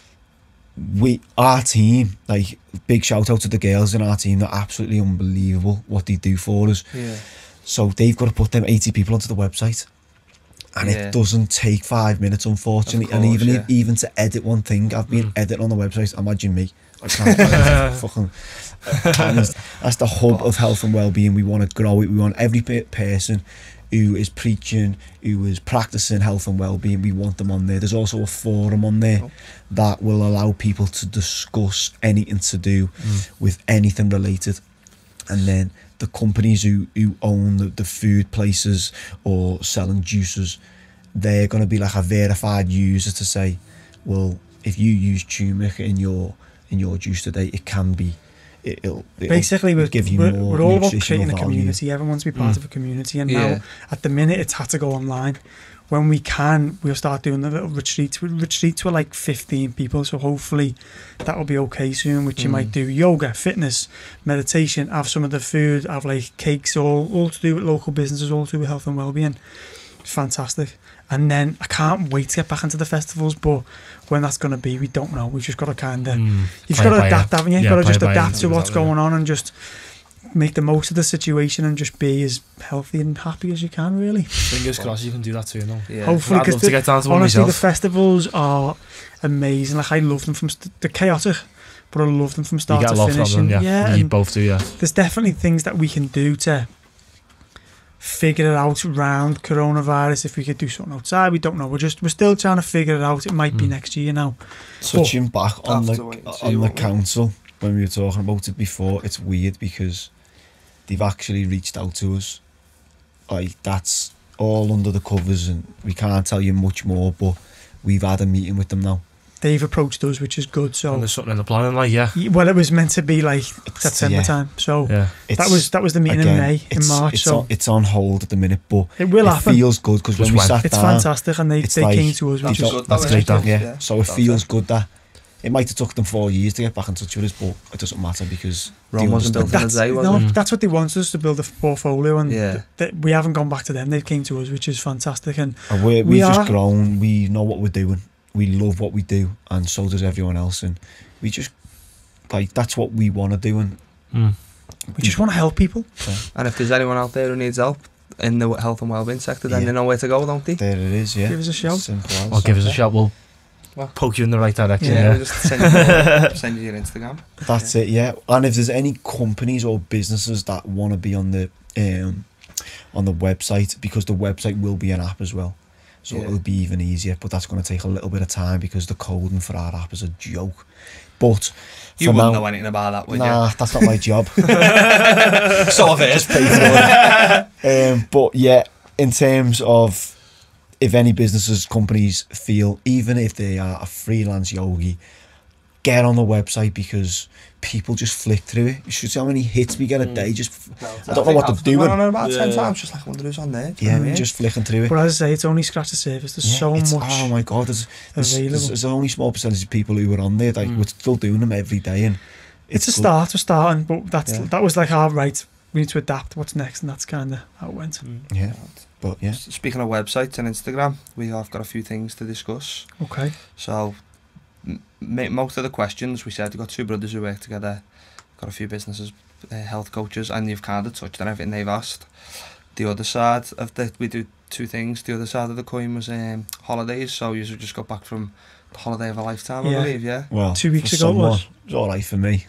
we, our team, like, big shout out to the girls in our team. They're absolutely unbelievable what they do for us. Yeah. So they've got to put them eighty people onto the website, and Yeah. it doesn't take five minutes, unfortunately. Of and course, even yeah. even to edit one thing, I've been Mm. editing on the website. Imagine me. I can't fucking. That's, that's the hub of health and well-being. We want to grow it. We want every pe- person who is preaching, who is practicing health and well-being. We want them on there. There's also a forum on there Oh. that will allow people to discuss anything to do Mm. with anything related. And then the companies who, who own the, the food places or selling juices, they're going to be like a verified user to say, well, if you use turmeric in your in your juice today, it can be, it, it'll, it'll basically we're, give you we're, more we're all about nutritional creating a value. community. Everyone wants to be part Mm. of a community, and Yeah. now at the minute it's had to go online. When we can, we'll start doing the little retreats. Retreats were like fifteen people, so hopefully that will be okay soon, which you Mm. might do yoga, fitness, meditation, have some of the food, have like cakes, all, all to do with local businesses, all to do with health and well-being. Fantastic. And then I can't wait to get back into the festivals, but when that's going to be, we don't know. We've just got to kind of, Mm. you've Play got it to by adapt, ear. haven't you? You've Yeah, got to play just it by ear, adapt to exactly, what's yeah. going on and just make the most of the situation and just be as healthy and happy as you can, really. Fingers crossed you can do that too. No. Yeah. Hopefully, I'd because love to get down to one honestly, the myself. festivals are amazing. Like, I love them from st- they're chaotic, but I love them from You start get to a lot finish. from them, And yeah. yeah, you and both do, yeah. there's definitely things that we can do to figure it out around coronavirus. If we could do something outside, we don't know. We're just we're still trying to figure it out. It might be Mm. next year now. Touching back on Have the to wait and see, on the won't we? council when we were talking about it before, it's weird because they've actually reached out to us. Like that's all under the covers, and we can't tell you much more. But we've had a meeting with them now. They've approached us, which is good. And So, there's something in the planning, like, yeah. y- well, it was meant to be like September yeah. time. So Yeah. It's, that was that was the meeting again, in May, in it's, March. It's, so on, it's on hold at the minute, but it will it happen. feels good because Just when we when. sat It's down, fantastic, and they, it's they like- came to us, That's which is good. that's though, great, isn't though. it? yeah, so it that's feels good that it might have took them four years to get back in touch with us, but it doesn't matter because Rome they wasn't built understand. in a day, was no, it? Mm. that's what they wanted us to build a portfolio, and Yeah. th- th- we haven't gone back to them. They came to us, which is fantastic. And And we're, We we've are- just grown. We know what we're doing. We love what we do, and so does everyone else. And we just like that's what we want to do. And Mm. we just want to help people. And if there's anyone out there who needs help in the health and wellbeing sector, then Yeah. they know where to go, don't they? there it is. Yeah, Give us a shout. Simple as. Or give us a shout, we'll Well. poke you in the right direction, Yeah, yeah. we'll just send you, send you your Instagram. That's it. Yeah. And if there's any companies or businesses that want to be on the um on the website, because the website will be an app as well, so Yeah. it'll be even easier. But that's going to take a little bit of time because the coding for our app is a joke. But You for wouldn't now, know anything about that, would nah, that's not my job. you? So of Just it. pay for it. Um, but yeah, in terms of if any businesses, companies feel, even if they are a freelance yogi, get on the website because people just flick through it. You should see how many hits we get a day. Just I don't know what they're doing. I about ten Yeah. times, just like I wonder who's on there. Do you yeah, know what I mean? just flicking through it. But as I say, it's only scratched the surface. There's Yeah, so it's- much Oh my god, there's there's, available. there's, there's only small percentage of people who are on there. Like Mm. we're still doing them every day, and it's, a good. start. We're starting, but that's Yeah. that was like our right. We need to adapt. What's next, and that's kind of how it went. Yeah, but yeah, Speaking of websites and Instagram, we have got a few things to discuss. Okay. So, m- m- most of the questions we said, we've got two brothers who work together, got a few businesses, uh, health coaches, and you've kind of touched on everything they've asked. The other side of the, we do two things. The other side of the coin was um, holidays. So you just got back from the holiday of a lifetime, I Yeah. believe, yeah. well, Two weeks for ago it someone, was. it's all right for me.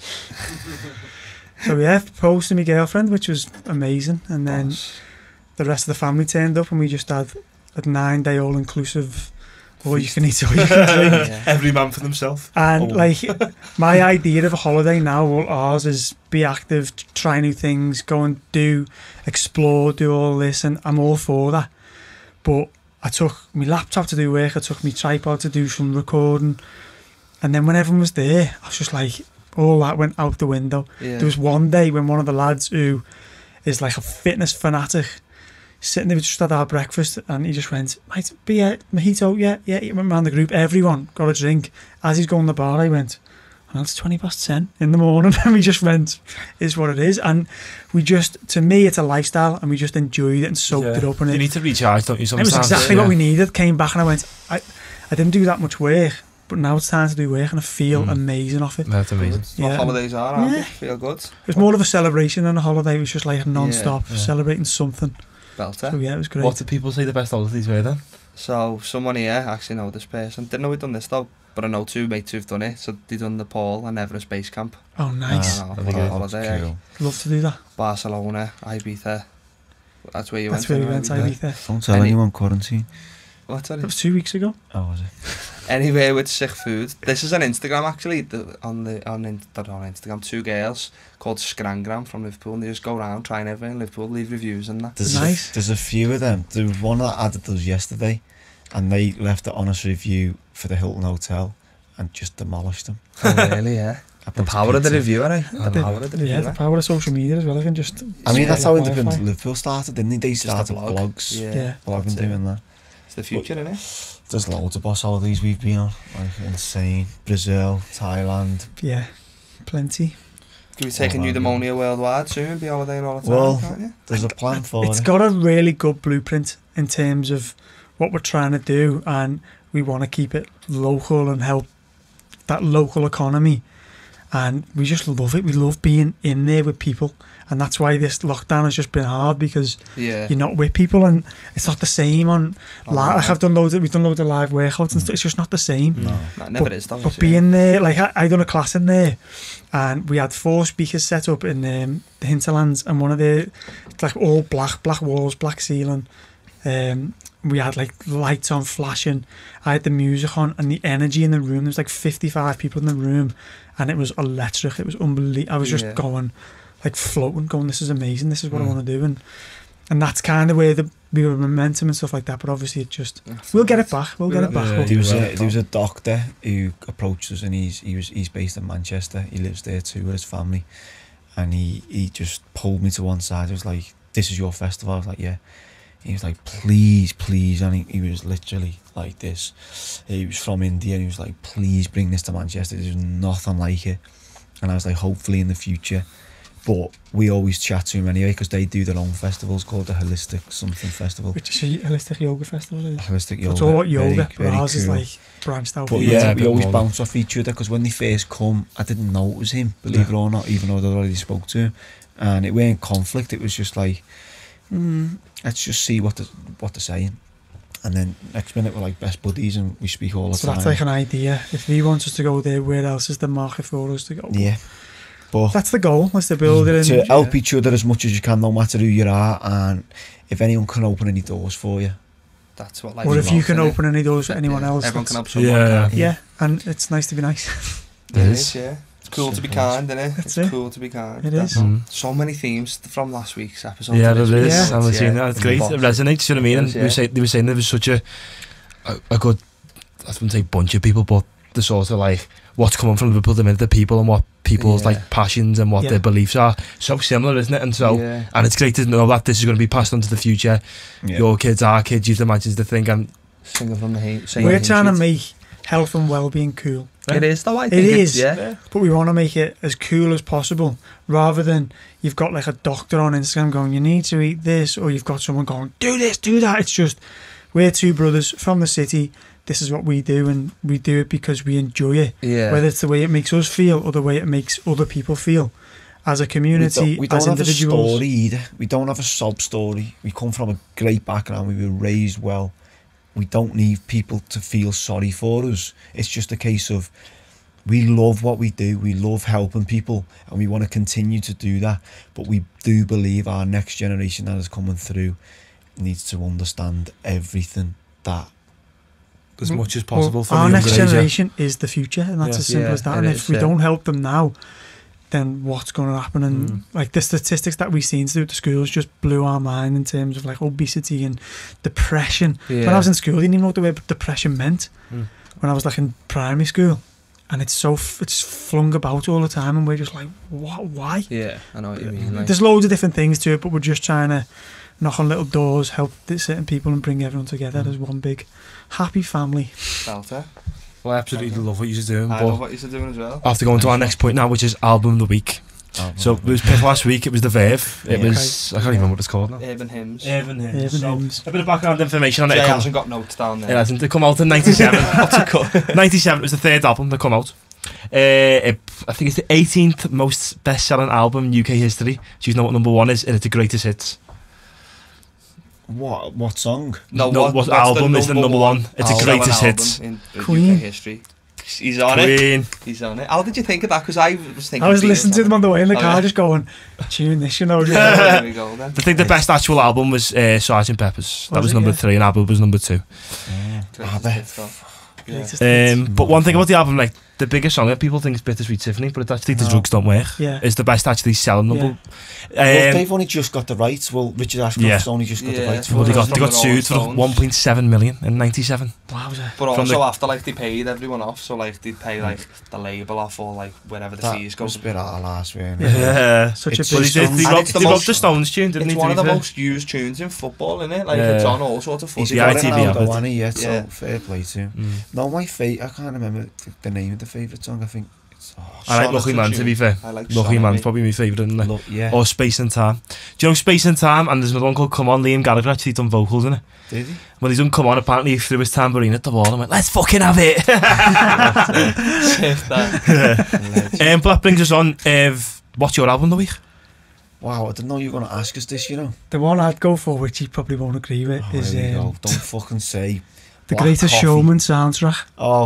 So yeah, proposed to my girlfriend, which was amazing, and then Boss. the rest of the family turned up, and we just had a nine-day all-inclusive, all you can eat, all you can drink. Yeah. Every man for themselves. And Oh. like my idea of a holiday now, well, ours is be active, t- try new things, go and do, explore, do all this, and I'm all for that. But I took my laptop to do work, I took my tripod to do some recording, and then when everyone was there, I was just like, all that went out the window. Yeah. There was one day when one of the lads who is like a fitness fanatic sitting there, we just had our breakfast, and he just went, mate, beer, mojito, yeah, yeah. He went around the group, everyone got a drink. As he's going to the bar, I went, well, it's twenty past ten in the morning, and we just went, is what it is. And we just, to me, it's a lifestyle, and we just enjoyed it and soaked Yeah. it up. And You it, need to recharge, don't you, it sometimes? was exactly yeah. what we needed. Came back, and I went, I, I didn't do that much work, but now it's time to do work, and I feel Mm. amazing off it. That's amazing. That's what Yeah. holidays are, aren't Yeah. they? Feel good. It was more of a celebration than a holiday. It was just like non-stop Yeah. celebrating something. Belter. So yeah, it was great. What do people say the best holidays were then? So someone here actually know this person. Didn't know we'd done this though, but I know two mates who've done it. So they done Nepal and Everest Base Camp. Oh, nice. Ah, I on think a it- holiday. That's eh? cool. Love to do that. Barcelona, Ibiza. That's where you That's went. where we anyway, went, Ibiza. Ibiza. Don't tell Any- anyone quarantine. What's That that? was two weeks ago. Oh, was it? Anywhere with sick food. This is on Instagram actually. The, on the on, in, not on Instagram, two girls called Scrangram from Liverpool. And they just go around trying everything in Liverpool, leave reviews and that. There's Nice. A, there's a few of them. There was one that added us yesterday, and they left an honest review for the Hilton Hotel and just demolished them. Oh, really? Yeah. The About power of the pizza. reviewer, eh? Yeah, The power of the Yeah, reviewer. the power of social media as well. I can just. I mean, that's how spread Independent Wi-Fi. Liverpool started, didn't they? They Just a started blog. blogs, Yeah. Yeah. blogging, That's it. doing that. It's the future, isn't it? There's loads of boss holidays we've been on, like insane. Brazil, Thailand. Yeah, plenty. Could be taking Oh, you man. pneumonia worldwide soon, be holidaying all the time, Well, can't you? There's a plan for It's it. got a really good blueprint in terms of what we're trying to do, and we want to keep it local and help that local economy. And we just love it. We love being in there with people and that's why this lockdown has just been hard, because Yeah. you're not with people, and it's not the same on Oh, li- no. like I've done loads of, we've done loads of live workouts and stuff. It's just not the same. No. No, it never but, is, though. But yeah. being there, like I, I done a class in there, and we had four speakers set up in um, the hinterlands, and one of the, it's like all black, black walls, black ceiling. Um, we had like lights on flashing. I had the music on, and the energy in the room. There was like fifty-five people in the room, and it was electric. It was unbelievable. I was just Yeah. going, like floating, going, "This is amazing. This is what Mm. I want to do." And and that's kind of where the we were momentum and stuff like that. But obviously, it just we'll get it back. We'll get it back. Yeah, We'll- There was, Right. a, there was a doctor who approached us, and he's he was he's based in Manchester. He lives there too with his family, and he he just pulled me to one side. He was like, "This is your festival." I was like, "Yeah." He was like, "Please, please," and he, he was literally like this. He was from India, and he was like, "Please bring this to Manchester. There's nothing like it." And I was like, "Hopefully in the future." But we always chat to him anyway, because they do their own festivals called the Holistic Something Festival. Which is a holistic yoga festival. Is. Holistic yoga. It's all about very- yoga, but very ours is cool. like branched out. But from Yeah, yeah, a we bit always more. bounce off each other, because when they first come, I didn't know it was him, believe it or not, even though I'd already spoke to him. And it weren't conflict, it was just like, mm, let's just see what, the, what they're saying. And then next minute we're like best buddies and we speak all the So time. that's like an idea. If he wants us to go there, where else is the market for us to go? yeah. But That's the goal. Let's to build it. to And help each other as much as you can, no matter who you are, and if anyone can open any doors for you. That's what life or is if you about, can innit? open any doors for anyone Yeah, else. Everyone can that's- help someone. Yeah. can't they? Yeah, and it's nice to be nice. It It is. is, yeah. It's cool to be Simple as- kind, isn't it? That's It's it. cool to be kind. It That's- is. Mm. So many themes from last week's episode. Yeah, to there this is. week's, Yeah. I'm seeing yeah. that. It's great. Box. It resonates. You know what I mean? It And is, they, were yeah. saying, they were saying there was such a, a a good, I wouldn't say bunch of people, but the sort of like what's coming from Liverpool, the minute the people and what people's Yeah. like passions and what Yeah. their beliefs are so similar, isn't it? And so, Yeah. and it's great to know that this is going to be passed on to the future. Yeah. Your kids, our kids, you'd imagine the thing, and Singing from the heat. singing We're hymn trying to sheet. make health and well-being cool, It is though. I It think it's, is. Yeah. but we want to make it as cool as possible, rather than you've got like a doctor on Instagram going, "You need to eat this," or you've got someone going, "Do this, do that." It's just, we're two brothers from the city. This is what we do, and we do it because we enjoy it. Yeah. Whether it's the way it makes us feel or the way it makes other people feel, as a community, we don't, we don't as have individuals. a story either. We don't have a sob story. We come from a great background. We were raised well. We don't need people to feel sorry for us. It's just a case of we love what we do. We love helping people, and we want to continue to do that. But we do believe our next generation that is coming through needs to understand everything that. as much as Well, possible for our the next younger age, yeah. generation is the future, and that's Yeah. as simple Yeah, as that. it And is, if we yeah. don't help them now, then what's going to happen? And Mm. like the statistics that we've seen through the schools just blew our mind in terms of like obesity and depression. Yeah. When I was in school, I didn't even know what the word depression meant. Mm. When I was like in primary school, and it's so f- it's flung about all the time, and we're just like, what? Why? Yeah, I know what you mean. Like, There's loads of different things to it, but we're just trying to knock on little doors, help th- certain people, and bring everyone together Mm. as one big happy family. Belter. Well, I absolutely love what you're doing, I but love what you're doing as well. I have to go into our next point now, which is album of the week. So it was picked last week. It was the Verve. It Yeah. was I can't even remember what it's called now. Urban hymns. Urban Urban Hymns. A bit of background information on it. Jay It come- hasn't got notes down there. It hasn't. It come out in ninety-seven. What's it called? ninety-seven. It was the third album that come out. Uh, it, I think it's the eighteenth most best-selling album in U K history. Do you know what number one is? And it's the greatest hits. What what song? No, No, what, what what's album is the number one? It's the selling greatest album hits. in the Queen. U K history. He's on it. Queen. He's on it. How did you think of that? Because I was thinking. I was Beatles listening to them on the way in the Oh, car, yeah. just going, tune this, you know. just- There we go then. I think the best actual album was uh, Sergeant Pepper's. That Was was it, number yeah? three, and Abbey was number two. Greatest bet. hits, though. Yeah. Greatest hits. Um, but one thing about the album, like the biggest song that people think is Bittersweet Tiffany, but it's actually The No. Drugs Don't Work. Yeah. It's the best actually selling number. Well, Um, they've only just got the rights. Well, Richard Ashcroft's Yeah. only just got the Yeah. rights. well, they for got it. they got From the Rolling sued for Stones. one point seven million in ninety-seven. Wowza. But From also the- after like they paid everyone off, so like they'd pay like the label off or like wherever the That fees go. was a bit out of last week. Yeah. Such It's- a But big he did, song. they And wrote, it's the they wrote most- the Stones tune, didn't It's he? one to of the be fair? most used tunes in football, isn't it? Like Yeah. it's on all sorts of He's footage. the on it I T V and of all. it. one yet, so Yeah. fair play to him. Mm. No, my favourite, I can't remember the name of the favourite song. I think it's oh, I like Sonic Lucky the Man, to tune. be fair. I like Lucky Sonic, Man's mate. probably my favourite, isn't it? Look, yeah. Or Space and Time. Do you know Space and Time? And there's another one called Come On. Liam Gallagher actually done vocals in it. Did he? When he's done Come On, apparently he threw his tambourine at the wall and went, let's fucking have it. If that. um, but that brings us on. Uh, what's your album of the week? Wow, I didn't know you were going to ask us this, you know. The one I'd go for, which he probably won't agree with, Oh, is here we um, go. Don't fucking say The Black Greatest Coffee. Showman soundtrack. Oh.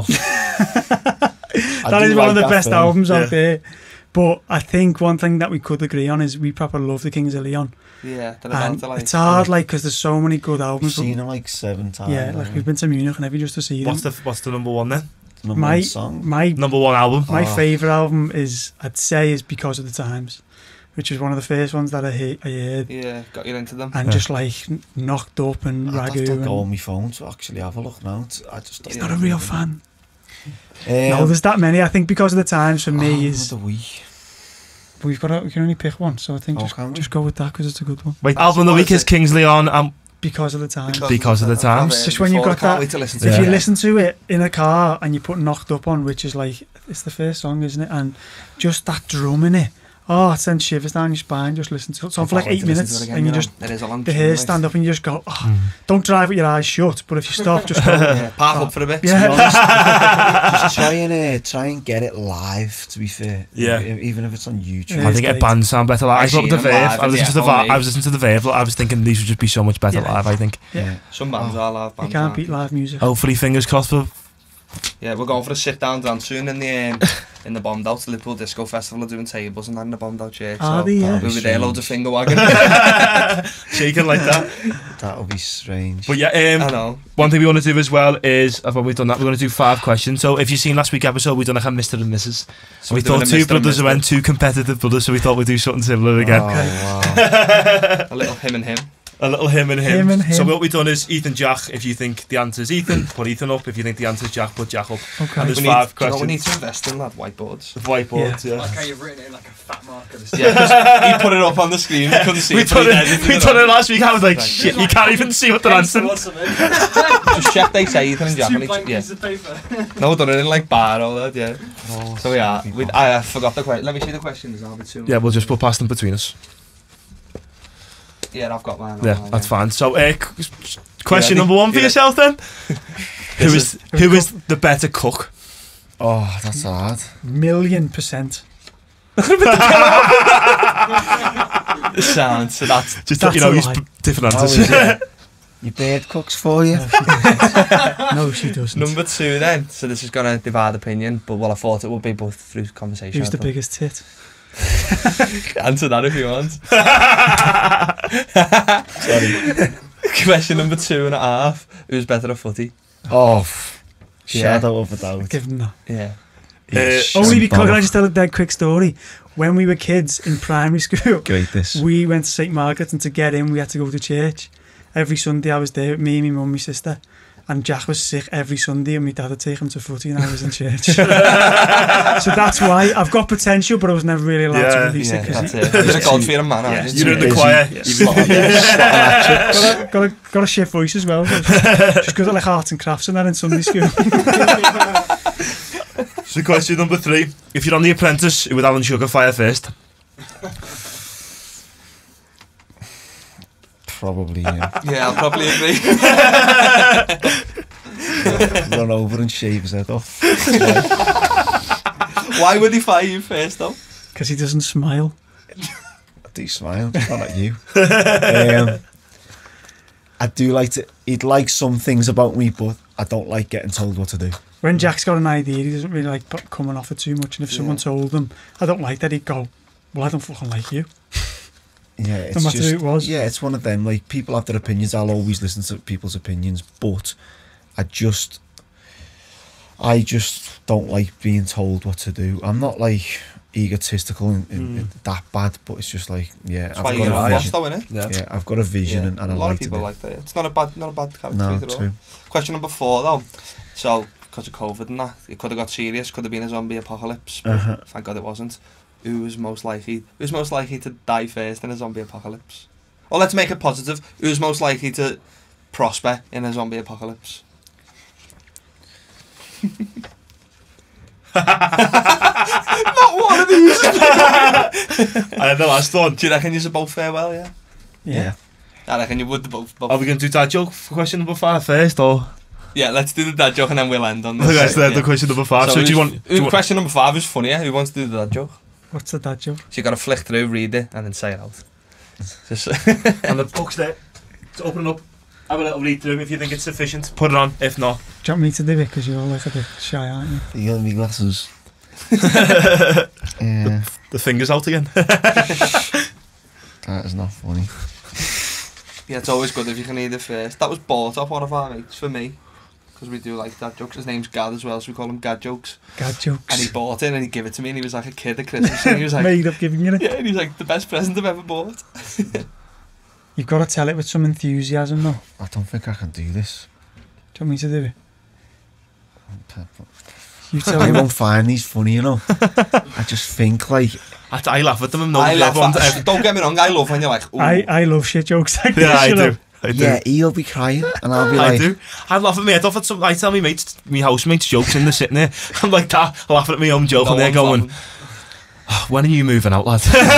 That is one of the best albums Yeah. out there. But I think one thing that we could agree on is we proper love the Kings of Leon. Yeah, they're And about to like. it's hard, like, because there's so many good We've albums. but- seen him like seven times. yeah, like we've been to Munich and every just to see them. What's the what's the number one then? Number my one song. my Number one album. my Oh. favourite album is, I'd say, is Because of the Times, which was one of the first ones that I, he- I heard. Yeah, got you into them. And Yeah. just like n- knocked up and I'd have ragu. to and go on my phone to actually have a look now. I just he's don't not a know. real fan. Um, No, there's that many. I think Because of the Times for me Album is. of the week. We've got to, we can only pick one, so I think Oh, just, can we? just go with that because it's a good one. Wait, album of the what week is is it? Kingsley on. Um, Because of the Times. Because of the times. Just when you've got I can't that- wait to listen to If Yeah. it. you listen to it in a car and you put Knocked Up on, which is like, it's the first song, isn't it? And just that drum in it. Oh, it sends shivers down your spine. Just listen to it. It's on for like Can't wait eight to listen to minutes, it again, and you know. just It is a long the tune, hairs like. stand up, and you just go, oh, Mm. don't drive with your eyes shut. But if you stop, just go. Yeah, park up for a bit. Yeah. To be honest, just try and uh, try and get it live. To be fair, Yeah. E- even if it's on YouTube. Yeah. I think great. it bands sound better live. I I've thought the seen them Verve. live I was at listening to the the Va- F O E. I was listening to the Verve. I was thinking these would just be so much better Yeah. live. I think. Yeah, Some bands Oh. are live you bands. can't aren't beat they? live music. Hopefully, fingers crossed for. Yeah, we're going for a sit down dance soon in the um, in the Bombed Out Liverpool Disco Festival. They're doing tables and that in the Bombed Out Church. Are so they? Yeah. we'll be there, loads of finger wagging. Shaking like that. That would be strange. But yeah, I um, know. one thing we want to do as well is, uh, when we've done that, we're going to do five questions. So if you've seen last week's episode, we've done like a Mister and Missus So we we're doing thought a two Mister and brothers Mister. went two competitive brothers, so we thought we'd do something similar again. Oh, wow. A little him and him. A little him and him. Him and him. So what we've done is Ethan Jack. If you think the answer's Ethan, put Ethan up. If you think the answer's Jack, put Jack up. Okay. And there's We need, five do you know questions. what we need to invest in, lad? Whiteboards. Whiteboard, yeah. Like how you've written it in like a fat marker. Yeah, 'cause he put it up on the screen. We couldn't see We it. but done he it, edited we it done on. it last week. I was like, Right. shit, you can't even see what they're answering. Just check they say Ethan and Jack. Two on each- blank Yeah. pieces of paper. No, we've done it in like bar all that, yeah. Oh, So we are. people. We, I, I forgot the question. Let me see the questions. I'll be too. Yeah, we'll just put past them between us. Yeah, I've got mine. Yeah, online, that's fine. So, uh, qu- question ready? number one for You yourself then. Who This is who is the better cook? Oh, that's hard. Million percent. Sound. So that's Just That's you know, a use lie. p- different Oh, answers. is it? Your bird cooks for you. No, she doesn't. number two then. So this is gonna divide opinion, but what I thought it would be both through conversation. Who's I the thought. biggest tit? Answer that if you want. Sorry. Question number two and a half. Who's better at footy? Oh, f- Yeah. shadow of a doubt. Give them that. Yeah. He's Uh, Only because, can I shambolic. just tell a dead quick story? When we were kids in primary school, Great this. we went to Saint Margaret, and to get in, we had to go to church. Every Sunday I was there with me, my mum, my sister. And Jack was sick every Sunday, and my dad would take him to footy, and I was in church. So that's why I've got potential, but I was never really allowed Yeah, to release Yeah, it. 'cause that's it- it. You're a God-fearing man, aren't you? You're in the busy. choir. Yeah. You've- got, a, got, a, got a shit voice as well. Just good at like arts and crafts and that in Sunday school. So question number three: if you're on The Apprentice, who would Alan Sugar fire first? Probably, yeah. Yeah, I'll probably agree. Run over and shave his head off. Why would he fire you first, though? Because he doesn't smile. I do smile, just not at you. Um, I do like to. He'd like some things about me, but I don't like getting told what to do. When Jack's got an idea, he doesn't really like pu- coming off it too much. And if someone Yeah. told him, I don't like that, he'd go, well, I don't fucking like you. Yeah, it's matter who just, it was. Yeah, it's one of them. Like, people have their opinions. I'll always listen to people's opinions, but I just, I just don't like being told what to do. I'm not like egotistical and, and, and that bad, but it's just like, yeah, That's I've why you got get a a vision. boss, though, innit? Yeah. Yeah, I've got a vision, Yeah. and, and a I lot like of people to do. like that. It's not a bad, not a bad character No, trait at all. true. Question number four, though. So, because of COVID and that, it could have got serious. Could have been a zombie apocalypse. But Uh-huh. thank God it wasn't. Who was most likely? Who's most likely to die first in a zombie apocalypse? Well, let's make it positive. Who's most likely to prosper in a zombie apocalypse? Not one of these. I had the last one. Do you reckon you're both farewell? Yeah. Yeah. I reckon you would both. both. Are we going to do that joke for question number five first, or Yeah, let's do the dad joke and then we'll end on this. that's the, Yeah. the question number five? So, do you who's- want? Do who- you want question number five is funnier. Who wants to do the dad joke? What's the dad joke? So you got to flick through, read it, and then say it out. Just, And the book's there. Just open it up. Have a little read through if you think it's sufficient. Put it on. If not, Do you want me to do it? Because you're like a bit shy, aren't you? You got me glasses. Yeah, the fingers out again. that is not funny. yeah, it's always good if you can hear the first. That was bought off one of our mates for me. Because we do like dad jokes. His name's Gad as well, so we call him Gad Jokes. God jokes. And he bought it and he gave it to me and he was like a kid at Christmas. And he was like, Made up giving you it. yeah, and he was like, the best present I've ever bought. You've got to tell it with some enthusiasm, though. I don't think I can do this. Do you want me to do it? You tell I me. won't find these funny, you know. I just think like I, I laugh at them. And no, I laugh everyone's- at, don't get me wrong, I love when you're like, ooh. I, I love shit jokes like this. Yeah, I you know. do. I do. yeah, he'll be crying and I'll be I like, do. I laugh at me head off at some. I tell me mates, me housemates jokes and they're sitting there. I'm like that, laughing at me own joke, No and they're one's going, laughing. oh, "When are you moving out, lad?"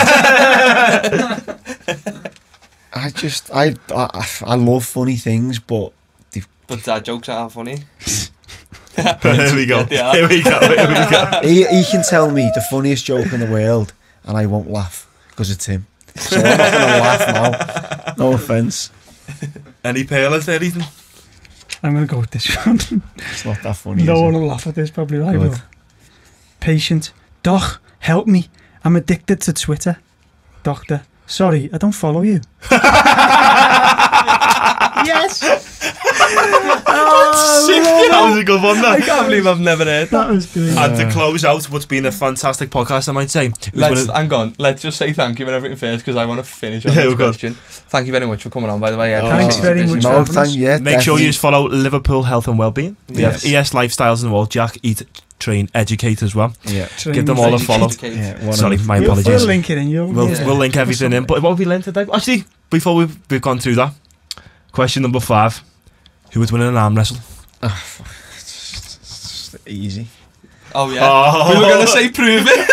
I just I, I I love funny things, but But dad jokes aren't funny. Here we go. Yeah, they are. Here we go. Here we go. he he can tell me the funniest joke in the world and I won't laugh because it's him. So I'm not gonna laugh now. No offence. Any pearlers there, Ethan? I'm going to go with this one. It's not that funny. No is one it? will laugh at this, probably. I Good. will. Patient. Doc, help me. I'm addicted to Twitter. Doctor. Sorry, I don't follow you. Yes! That was a good one, I that. can't believe I've never heard that. That was good. And to close out what's been a fantastic podcast, I might say. it was Let's, one of- hang on, let's just say thank you and everything first because I want to finish on Yeah, this we've got- question. Thank you very much for coming on, by the way. Yeah, Oh, Thanks it's very busy. much. No, having thank us. yeah. Make sure definitely. you follow Liverpool Health and Wellbeing. We Yes. have E S Lifestyles and Wall, Jack, Eat, Train, Educate as well. Yeah. Give them all a follow. Educate. Yeah. One Sorry, of my We'll, apologies. we'll link it in. You'll, We'll, Yeah. we'll link everything in. But what have we learned today? Actually, before we've, we've gone through that, question number five. Who would win in an arm wrestle? It's easy. Oh, yeah. Oh. We were going to say prove it.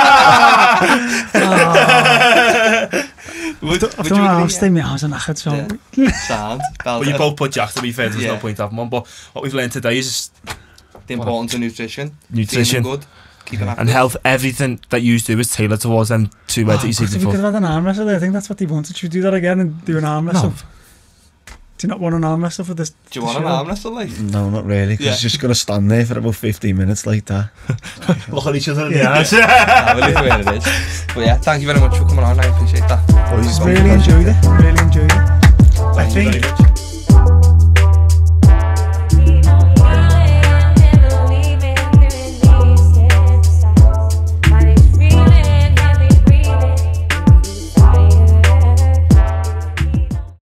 would, I would don't you know, agree? I'll stay my house and knackered, so... Yeah. Sound. Well, you both put Jack, to be fair, there's Yeah. no point having one. But what we've learned today is The importance of nutrition. nutrition Feeling good. Keeping active. and health. Everything that you do is tailored towards them two words that you Oh, said we could before. have had an arm wrestle there. I think that's what they wanted. Should we do that again and do an arm wrestle? No. Do you not want an arm wrestle for this? Do you want an show? arm wrestle, like? No, not really. Because Yeah. it's just gonna stand there for about fifteen minutes like that. Look at each other in the Yeah. eyes. I will leave it where it is. But yeah, thank you very much for coming on. I appreciate that. Boys, Really enjoyed it. Really enjoyed it. I Thank you think very much.